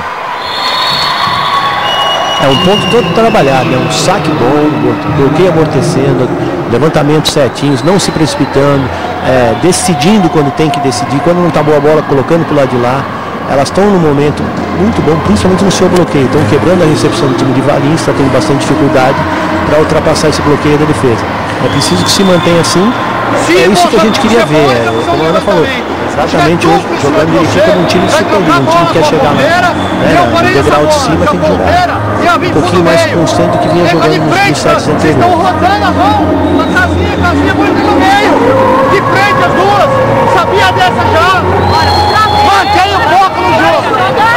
Speaker 6: É um ponto todo trabalhado, um saque bom, bloqueio amortecendo, levantamento certinhos, não se precipitando, decidindo quando tem que decidir, quando não está boa a bola, colocando para o lado de lá. Elas estão num momento muito bom, principalmente no seu bloqueio. Estão quebrando a recepção do time de Valinhos, está tendo bastante dificuldade para ultrapassar esse bloqueio da defesa. É preciso que se mantenha assim. É isso que a gente queria ver, como a Ana falou. Exatamente hoje, jogando direitinho como um time de Superliga, um time que quer chegar no degrau de cima, tem que jogar um pouquinho mais constante do que vinha jogando nos sets anteriores.
Speaker 7: Estão rodando a mão, uma casinha bonita no meio, de frente as duas, sabia dessa já. Mantém o foco no jogo.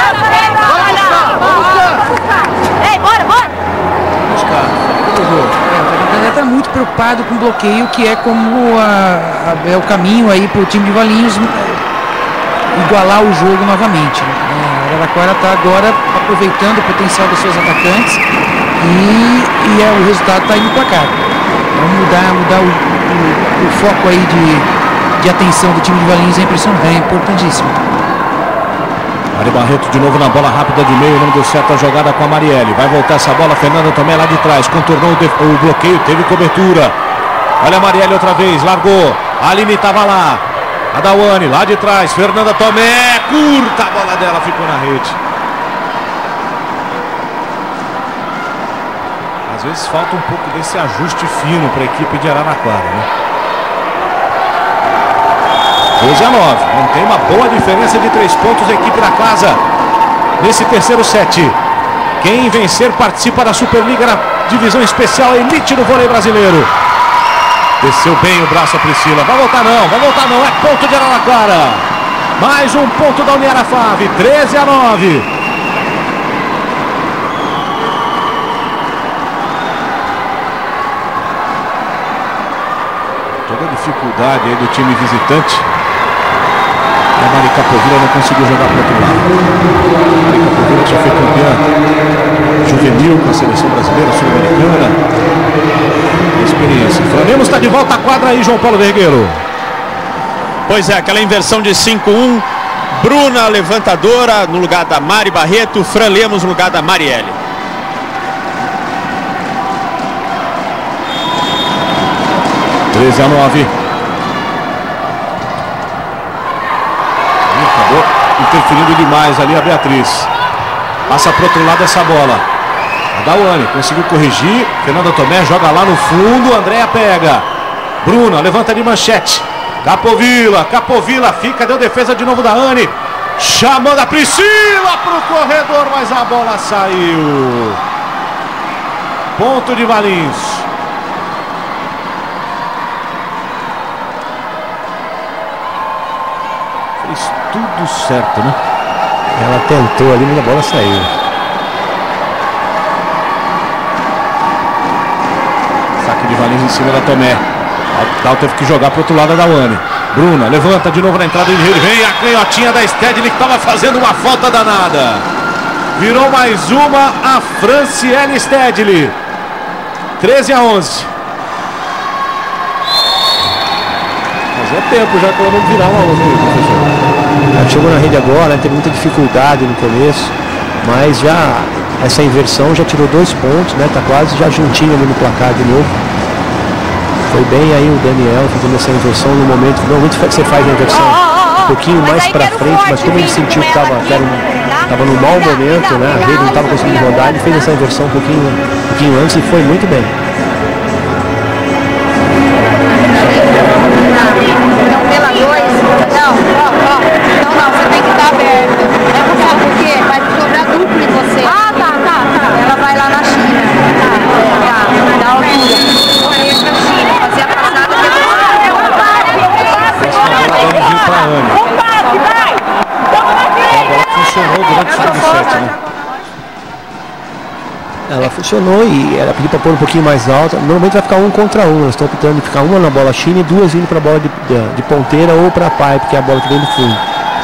Speaker 7: Vamos buscar.
Speaker 3: Ei, bora.
Speaker 5: Está muito preocupado com o bloqueio, que é como é o caminho aí para o time de Valinhos igualar o jogo novamente. A Araraquara está agora aproveitando o potencial dos seus atacantes e o resultado está indo para cá. Vamos mudar o foco aí de atenção do time de Valinhos é impressionante, é importantíssimo.
Speaker 1: Mari Barreto de novo na bola rápida de meio, não deu certo a jogada com a Marielle. Vai voltar essa bola, Fernanda Tomé lá de trás, contornou o bloqueio, teve cobertura. Olha a Marielle outra vez, largou. A Aline estava lá. A Dawane lá de trás, Fernanda Tomé, curta a bola dela, ficou na rede. Às vezes falta um pouco desse ajuste fino para a equipe de Araraquara, né? 12-9, mantém uma boa diferença de 3 pontos a equipe da casa nesse terceiro set. Quem vencer participa da Superliga na divisão especial Elite do vôlei brasileiro. Desceu bem o braço a Priscila, vai voltar não, é ponto de Araraquara. Mais um ponto da Uniarafave, 13-9. Toda a dificuldade aí do time visitante. A Mari Capovilla não conseguiu jogar para o outro lado. A Mari Capovilla já foi campeã juvenil com a seleção brasileira, sul-americana. Experiência. Flamengo está de volta à quadra aí, João Paulo Vergueiro.
Speaker 2: Pois é, aquela inversão de 5-1. Bruna levantadora no lugar da Mari Barreto, Fran Lemos no lugar da Marielle.
Speaker 1: Acabou interferindo demais ali a Beatriz. Passa para o outro lado essa bola. A Dawane conseguiu corrigir. Fernanda Tomé joga lá no fundo. Andréa pega. Bruna levanta de manchete. Capovilla fica, deu defesa de novo da Anne. Chamando a Priscila para o corredor, mas a bola saiu. Ponto de Valinhos. Fez tudo certo, né?
Speaker 6: Ela tentou ali, mas a bola saiu.
Speaker 1: Saque de Valinhos em cima da Tomé. Dal teve que jogar para o outro lado da Dawane. Bruna levanta de novo na entrada de rede. Vem a canhotinha da Stedley que estava fazendo uma falta danada. Virou mais uma a Franciele Stedley. 13-11.
Speaker 6: Mas é tempo já que ela não virar uma outra, professor. Ela chegou na rede agora, teve muita dificuldade no começo, mas já essa inversão já tirou 2 pontos, né? Tá quase já juntinho ali no placar de novo. Foi bem aí o Daniel fazendo essa inversão no momento que normalmente você faz a inversão um pouquinho mais para frente, mas como ele sentiu que estava no mau momento, né? A rede não estava conseguindo rodar, ele fez essa inversão um pouquinho antes e foi muito bem.
Speaker 3: Pela 2, não, você tem que estar aberta. Sabe por quê? Vai sobrar duplo em você. Tá. Ela vai lá na China. Da altura. Correr pra China, fazer a passada que
Speaker 1: funcionou durante todo o set, né?
Speaker 6: Ela funcionou e ela pediu para pôr um pouquinho mais alta. Normalmente vai ficar 1 contra 1. Elas estão optando de ficar uma na bola China e 2 indo para a bola de ponteira ou para a pipe, que é a bola que vem do fundo.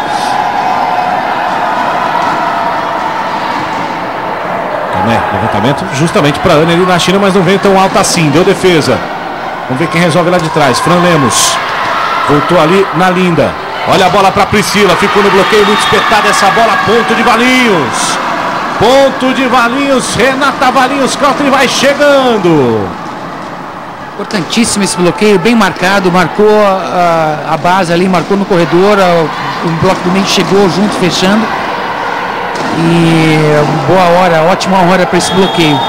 Speaker 1: Levantamento justamente para a Anne ali na China, mas não veio tão alta assim. Deu defesa. Vamos ver quem resolve lá de trás. Fran Lemos. Voltou ali na Linda. Olha a bola para Priscila. Ficou no bloqueio muito espetada essa bola. Ponto de Valinhos. Ponto de Valinhos. Renata Valinhos Country vai chegando.
Speaker 5: Importantíssimo esse bloqueio, bem marcado. Marcou a base ali, marcou no corredor. O bloco do meio chegou junto, fechando. E boa hora, ótima hora para esse bloqueio.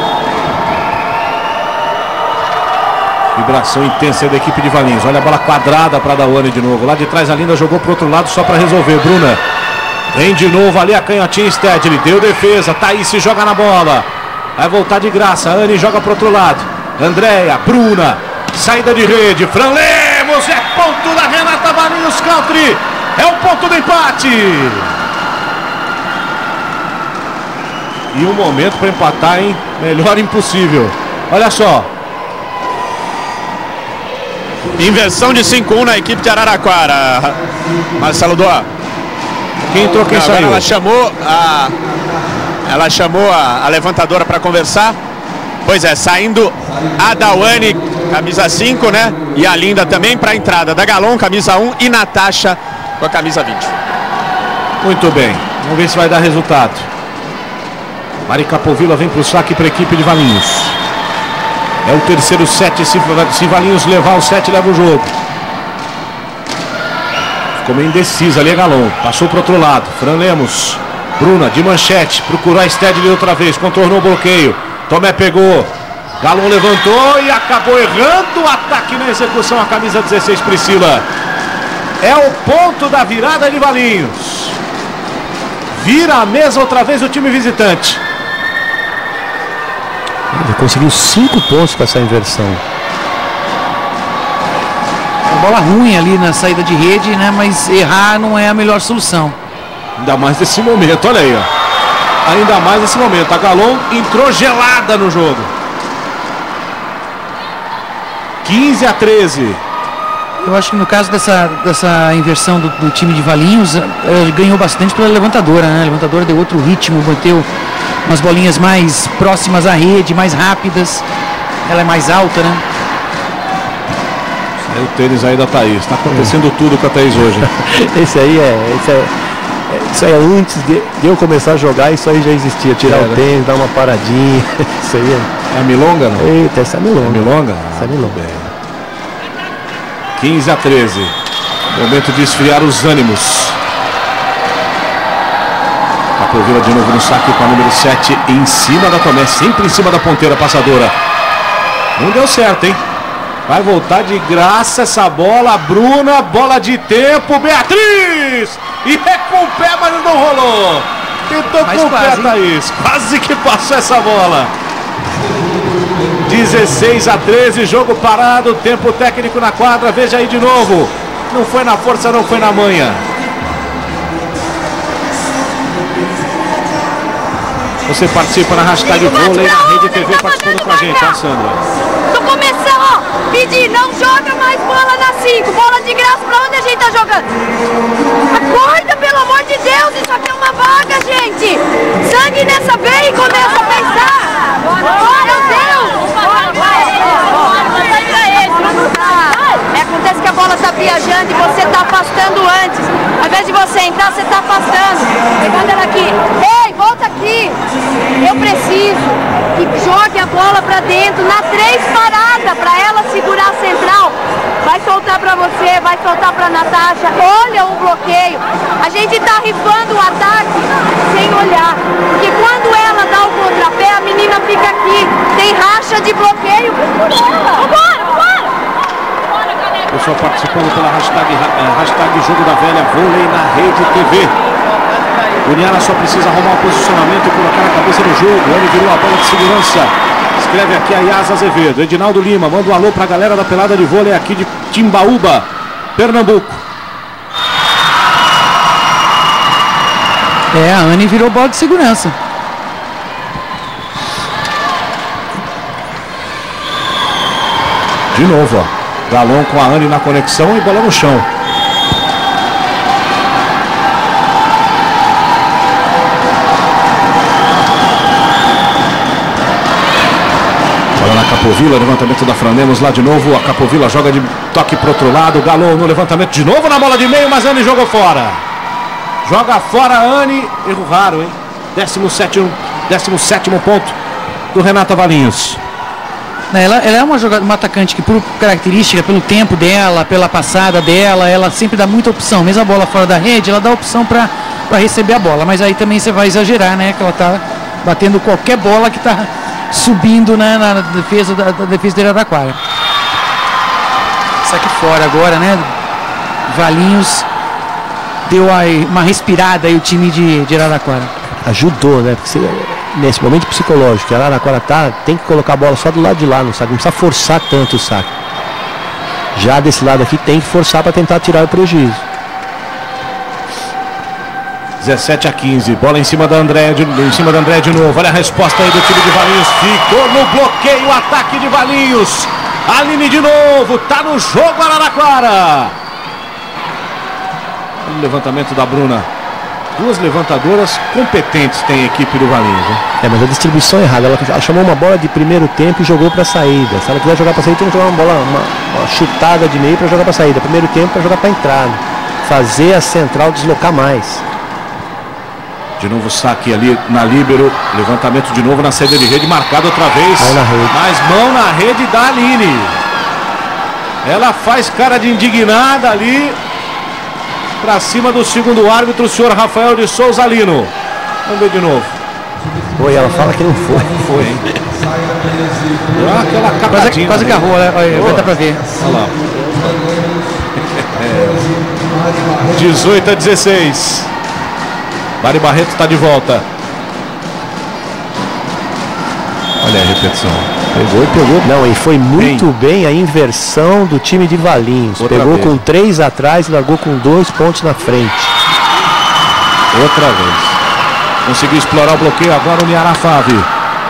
Speaker 1: Vibração intensa da equipe de Valinhos. Olha a bola quadrada para a Dawane de novo. Lá de trás a Linda jogou para o outro lado só para resolver. Bruna vem de novo ali a canhotinha Stedley. Deu defesa. Thaís se joga na bola. Vai voltar de graça. Anne joga para o outro lado. Andréia, Bruna. Saída de rede. Fran Lemos. É ponto da Renata Valinhos Country. É o ponto do empate. E um momento para empatar, hein? Melhor impossível. Olha só.
Speaker 2: Inversão de 5-1 na equipe de Araraquara. Marcelo Doa.
Speaker 1: Quem entrou, quem saiu?
Speaker 2: Ela chamou a levantadora para conversar. Pois é, saindo a Dawane Camisa 5, né? E a Linda também para a entrada da Galon, camisa 1, e Natasha com a camisa 20.
Speaker 1: Muito bem, vamos ver se vai dar resultado. Mari Capovilla vem para o saque para a equipe de Valinhos. É o terceiro set, se Valinhos levar o set, leva o jogo. Ficou meio indecisa ali a Galon, passou para o outro lado. Fran Lemos, Bruna de manchete, procurou a Stedley outra vez, contornou o bloqueio. Tomé pegou, Galon levantou e acabou errando o ataque na execução, a camisa 16, Priscila. É o ponto da virada de Valinhos. Vira a mesa outra vez o time visitante.
Speaker 6: Ele conseguiu 5 pontos com essa inversão.
Speaker 5: Uma bola ruim ali na saída de rede, né? Mas errar não é a melhor solução.
Speaker 1: Ainda mais nesse momento, olha aí, ó. Ainda mais nesse momento. A Galon entrou gelada no jogo. 15-13.
Speaker 5: Eu acho que no caso dessa inversão do time de Valinhos, ganhou bastante pela levantadora, né? A levantadora deu outro ritmo, bateu umas bolinhas mais próximas à rede, mais rápidas. Ela é mais alta, né?
Speaker 1: Saiu o tênis aí da Thaís. Tá acontecendo tudo com a Thaís hoje.
Speaker 6: Isso aí antes de eu começar a jogar, isso aí já existia. Tirar o tênis, dar uma paradinha. Isso aí
Speaker 1: é a milonga, não?
Speaker 6: Eita, essa é a milonga.
Speaker 1: É milonga?
Speaker 6: Essa é a milonga.
Speaker 1: 15-13. Momento de esfriar os ânimos. Capovilla de novo no saque com a número 7 em cima da Tomé, sempre em cima da ponteira passadora. Não deu certo, hein? Vai voltar de graça essa bola. Bruna, bola de tempo. Beatriz! E é com o pé, mas não rolou. Tentou com o pé, Thaís. Quase que passou essa bola. 16-13, jogo parado, tempo técnico na quadra, veja aí de novo. Não foi na força, não foi na manha. Você participa na hashtag Vôlei na Rede TV, participando com a gente, ó, Sandra.
Speaker 8: Tô começando, ó, pedir, não joga mais bola na 5, bola de graça, pra onde a gente tá jogando? Acorda, pelo amor de Deus, isso aqui é uma vaga, gente. Sangue nessa veia e começa a pensar. Meu Deus! Acontece que a bola tá viajando e você tá afastando antes. Ao invés de você entrar, você tá afastando. Pegando ela aqui. Ei, volta aqui. Eu preciso que jogue a bola pra dentro, na 3 parada, pra ela segurar a central. Vai soltar pra você, vai soltar pra Natasha. Olha o bloqueio. A gente tá rifando o ataque sem olhar. Porque quando ela dá o contrapé, a menina fica aqui. Tem racha de bloqueio. Vambora, vambora!
Speaker 1: Pessoal participando pela hashtag Jogo da Velha Vôlei na Rede TV. Uniara só precisa arrumar o posicionamento e colocar a cabeça no jogo. Ele virou a bola de segurança. Escreve aqui a Yas Azevedo. Edinaldo Lima, manda um alô pra galera da pelada de vôlei aqui de Timbaúba, Pernambuco.
Speaker 5: A Anne virou bola de segurança.
Speaker 1: De novo, ó. Galon com a Anne na conexão e bola no chão. Bola na Capovilla, levantamento da Fran Lemos lá de novo. A Capovilla joga de toque pro outro lado. Galon no levantamento de novo na bola de meio, mas a Anne jogou fora. Joga fora a Anne. Erro raro, hein? 17º ponto do Renata Valinhos.
Speaker 5: Ela é uma atacante que, por característica, pelo tempo dela, pela passada dela, ela sempre dá muita opção. Mesmo a bola fora da rede, ela dá opção para receber a bola. Mas aí também você vai exagerar, né? Que ela tá batendo qualquer bola que tá subindo, né, na defesa da defesa de Araraquara. Saque fora agora, né? Valinhos deu uma respirada aí o time de Araraquara.
Speaker 6: Ajudou, né? Porque nesse momento psicológico, a Araraquara tem que colocar a bola só do lado de lá no saque, não precisa forçar tanto o saque. Já desse lado aqui tem que forçar para tentar tirar o prejuízo.
Speaker 1: 17-15, bola em cima da Andréa de novo. Olha a resposta aí do time de Valinhos. Ficou no bloqueio o ataque de Valinhos. Aline de novo, tá no jogo Araraquara. O levantamento da Bruna. Duas levantadoras competentes tem a equipe do Valinhos, né?
Speaker 6: Mas a distribuição é errada. Ela chamou uma bola de primeiro tempo e jogou para saída. Se ela quiser jogar para saída, tem que jogar uma chutada de meio para jogar para saída. Primeiro tempo para jogar para entrada. Fazer a central deslocar mais.
Speaker 1: De novo saque ali na líbero. Levantamento de novo na saída de rede. Marcado outra vez.
Speaker 6: Mão na rede.
Speaker 1: Mais mão na rede da Aline. Ela faz cara de indignada ali. Para cima do segundo árbitro, o senhor Rafael de Souza Lino. Vamos ver de novo.
Speaker 6: Foi, ela fala que não foi.
Speaker 1: Foi. Aquela capadinha.
Speaker 5: Quase agarrou, né? Vai dar pra ver.
Speaker 1: Olha lá. 18-16. Mari Barreto está de volta. Olha a repetição.
Speaker 6: Pegou. Não, e foi muito bem a inversão do time de Valinhos. Pegou com 3 atrás e largou com 2 pontos na frente.
Speaker 1: Outra vez. Conseguiu explorar o bloqueio agora o Niara Fave.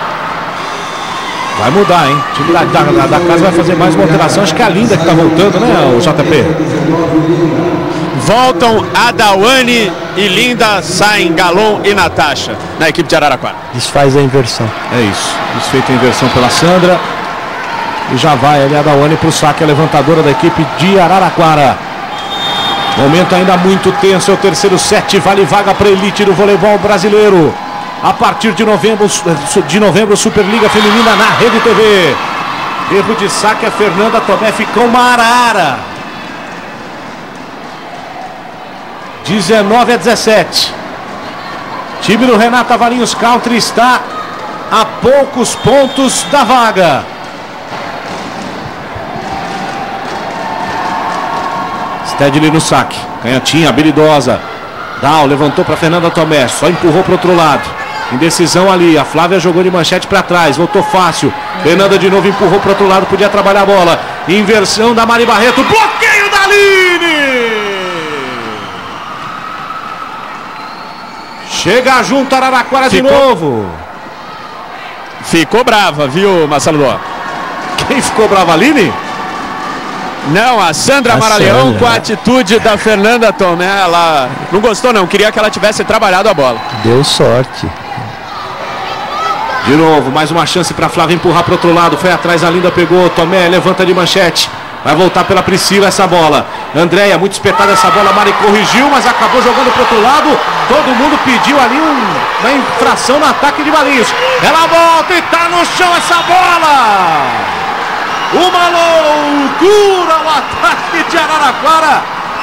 Speaker 1: Vai mudar, hein? O time da casa vai fazer mais uma alteração. Acho que é a Linda que está voltando, né, o JP?
Speaker 2: Voltam Adawane e Linda, saem Galon e Natasha na equipe de Araraquara.
Speaker 6: Desfaz a inversão.
Speaker 1: É isso. Desfeita a inversão pela Sandra. E já vai ali a Adawane para o saque, a levantadora da equipe de Araraquara. Momento ainda muito tenso. É o terceiro set. Vale vaga para a elite do voleibol brasileiro. A partir de novembro, Superliga Feminina na Rede TV. Erro de saque, a Fernanda Tomé ficou uma arara. 19-17. Time do Renata Valinhos Country está a poucos pontos da vaga. Stedley no saque. Canhotinha, habilidosa. Dal levantou para Fernanda Tomé. Só empurrou para o outro lado. Indecisão ali. A Flávia jogou de manchete para trás. Voltou fácil. Fernanda de novo empurrou para o outro lado. Podia trabalhar a bola. Inversão da Mari Barreto. Bloqueio da Aline. Chega junto a Araraquara de novo.
Speaker 2: Ficou brava, viu, Marcelo Dó?
Speaker 1: Quem ficou brava, Aline?
Speaker 2: Não, a Sandra Maraleão com a atitude da Fernanda Tomé. Ela não gostou não, queria que ela tivesse trabalhado a bola.
Speaker 6: Deu sorte.
Speaker 1: De novo, mais uma chance para Flávia empurrar para o outro lado. Foi atrás, a Linda pegou. Tomé levanta de manchete. Vai voltar pela Priscila essa bola. Andréia, muito espetada essa bola. Mari corrigiu, mas acabou jogando para o outro lado. Todo mundo pediu ali uma infração no ataque de Valinhos. Ela volta e está no chão essa bola. Uma loucura o ataque de Araraquara.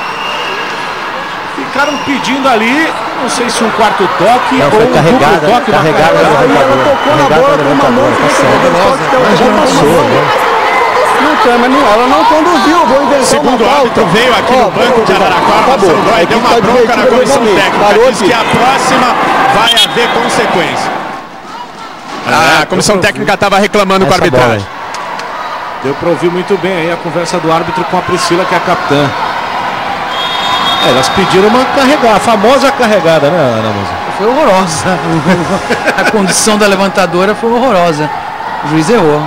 Speaker 1: Ficaram pedindo ali, não sei se um quarto toque ou um duplo toque.
Speaker 6: Carregada
Speaker 7: ela tocou na bola com uma mão.
Speaker 6: Mas já passou, né?
Speaker 7: Ela não conduziu, vou inventar uma falta.
Speaker 2: Segundo árbitro veio aqui no banco de Araraquara, e deu uma bronca na comissão técnica. Diz que a próxima vai haver consequência. A comissão técnica estava reclamando com a arbitragem.
Speaker 1: Deu para ouvir muito bem aí a conversa do árbitro com a Priscila, que é a capitã. Elas pediram uma carregada, a famosa carregada, né, Ana Musa?
Speaker 5: Foi horrorosa. A condição da levantadora foi horrorosa. O juiz errou.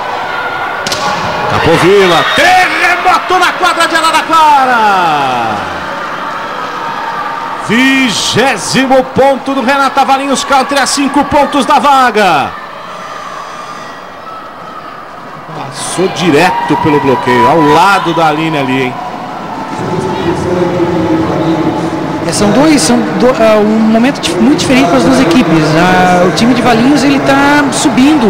Speaker 1: Capovilla, terremoto na quadra de Araraquara. 20º ponto do Renata Valinhos Country, a 5 pontos da vaga. Passou direto pelo bloqueio, ao lado da Aline ali, hein?
Speaker 5: São um momento muito diferente para as duas equipes. O time de Valinhos ele está subindo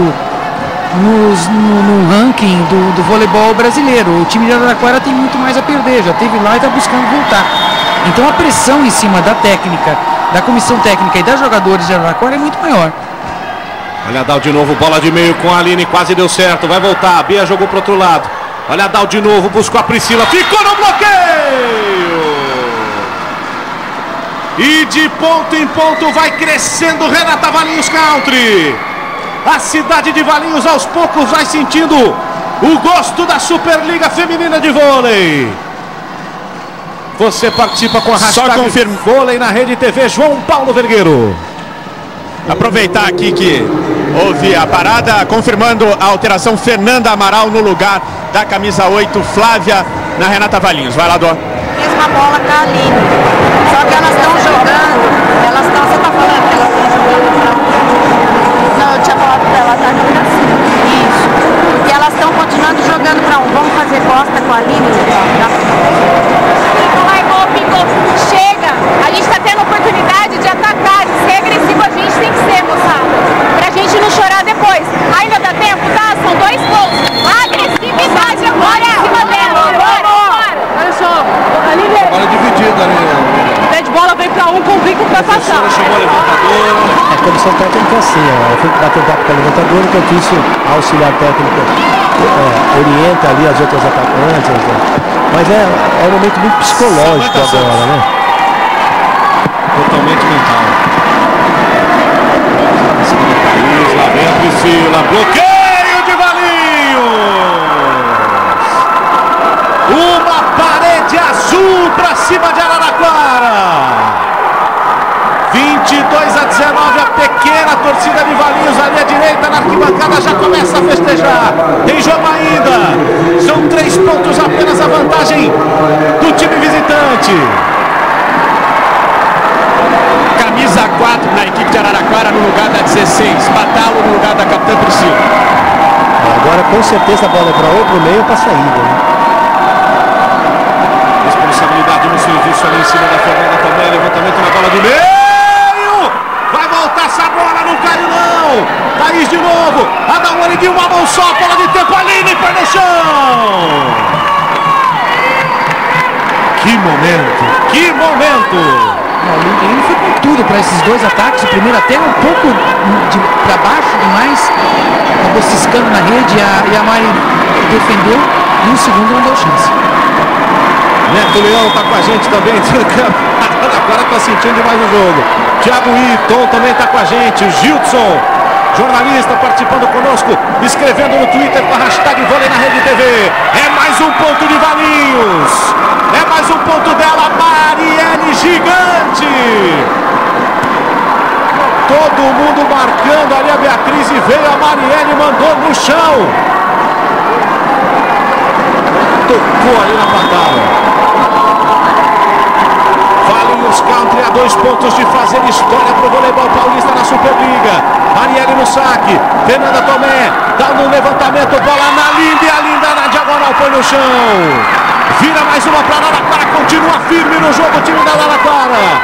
Speaker 5: no ranking do voleibol brasileiro. O time de Araraquara tem muito mais a perder, já teve lá e está buscando voltar. Então a pressão em cima da técnica, da comissão técnica e das jogadores de Araraquara é muito maior.
Speaker 1: Olha a Dal de novo, bola de meio com a Aline, quase deu certo, vai voltar, a Bia jogou para o outro lado. Olha a Dal de novo, buscou a Priscila, ficou no bloqueio! E de ponto em ponto vai crescendo Renata Valinhos Country. A cidade de Valinhos aos poucos vai sentindo o gosto da Superliga Feminina de Vôlei. Você participa com a hashtag Vôlei na Rede TV, João Paulo Vergueiro.
Speaker 2: Aproveitar aqui que houve a parada, confirmando a alteração, Fernanda Amaral no lugar da camisa 8, Flávia na Renata Valinhos. Vai lá, Dó.
Speaker 3: Mesma bola com a Aline. Só que elas estão jogando
Speaker 8: Elas estão, você tá falando que elas estão jogando pra um? Não, eu tinha falado pra elas aqui assim. Isso. Porque elas estão continuando jogando pra um. Vamos fazer costa com a Aline? Chega! A gente tá tendo oportunidade de atacar, de ser agressivo, a gente tem que ser, moçada. Pra gente não chorar depois. Ainda dá tempo, tá? São 2 pontos. Agressividade agora em cima dela. Bora! Olha só, Aline.
Speaker 1: Bola dividida ali.
Speaker 8: De bola vem pra um, convicto pra passar.
Speaker 1: Chamou a levantadora.
Speaker 6: A comissão técnica é assim, ela tem que bater papo com a levantadora, enquanto isso a auxiliar técnica orienta ali as outras atacantes. Mas é um momento muito psicológico agora, né?
Speaker 1: Totalmente mental. Lá vem a Priscila, bloqueio de Valinhos. Uma parede azul para cima de Araraquara. 22-19, a pequena torcida de Valinhos ali à direita na arquibancada já começa a festejar. Tem jogo ainda. São 3 pontos apenas a vantagem do time visitante.
Speaker 2: Camisa 4 na equipe de Araraquara no lugar da 16. Batalo no lugar da capitã Priscila.
Speaker 6: Agora com certeza a bola é para outro meio para saída. Né?
Speaker 1: Responsabilidade no serviço ali em cima da Fernanda também. Levantamento na bola do meio. Vai voltar essa bola, não caiu não. Thaís de novo. Adawane de uma mão só. Bola de tempo. Aline põe no chão. Que momento. Que momento.
Speaker 5: Ele foi com tudo para esses 2 ataques. O primeiro até um pouco para baixo demais, acabou ciscando na rede e a Mari defendeu. E o segundo não deu chance.
Speaker 1: Neto Leão tá com a gente também. Agora tá sentindo demais o jogo. Thiago Tom também tá com a gente. O Gilson, jornalista, participando conosco, escrevendo no Twitter com a hashtag Vôlei na Rede TV. É mais um ponto de Valinhos. É mais um ponto dela, Marielle Gigante. Todo mundo marcando ali a Beatriz e veio a Marielle, mandou no chão. Tocou ali na patada. Valinhos Country a 2 pontos de fazer história para o voleibol paulista na Superliga. Marielle no saque. Fernanda Tomé dá no levantamento. Bola na linda e a linda na diagonal põe no chão. Vira mais uma para Araraquara. Continua firme no jogo o time da Araraquara.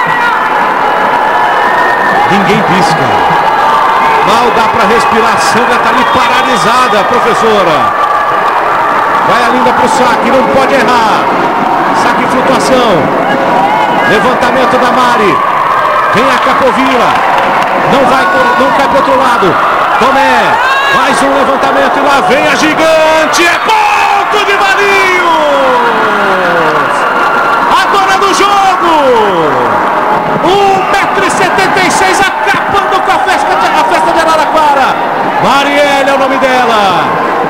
Speaker 1: Ninguém pisca. Mal dá para respirar. Sandra está ali paralisada, professora. Vai a linda para o saque. Não pode errar. Saque em flutuação. Levantamento da Mari. Vem a Capovilla. Não cai para o outro lado. Tomé. Mais um levantamento e lá vem a Gigante. É ponto de Valinhos. A dona do jogo. 1,76 m acabando com a festa de Araraquara. Marielle é o nome dela.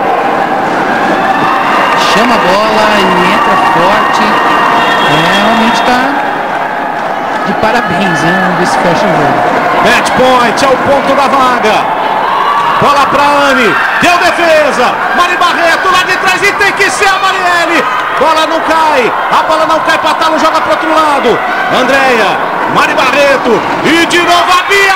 Speaker 5: Chama a bola e entra forte. Realmente está de parabéns, hein? Vamos ver se fecha o jogo.
Speaker 1: Match point, é o ponto da vaga. Bola para Anne, deu defesa. Mari Barreto lá de trás e tem que ser a Marielle. Bola não cai, a bola não cai. Patalo joga para outro lado. Andréia, Mari Barreto e de novo a Bia.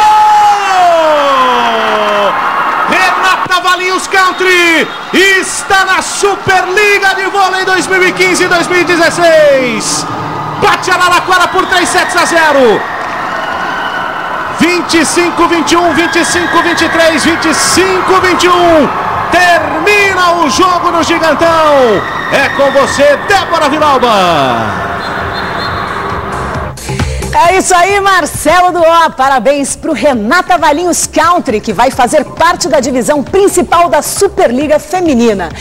Speaker 1: Acabou! Renata Valinhos Country está na Superliga de Vôlei 2015-2016. Bate Araraquara por 3-0. 25-21, 25-23, 25-21. Termina o jogo no Gigantão. É com você, Débora Villalba.
Speaker 10: É isso aí, Marcelo do Ó. Parabéns para o Renata Valinhos Country, que vai fazer parte da divisão principal da Superliga Feminina.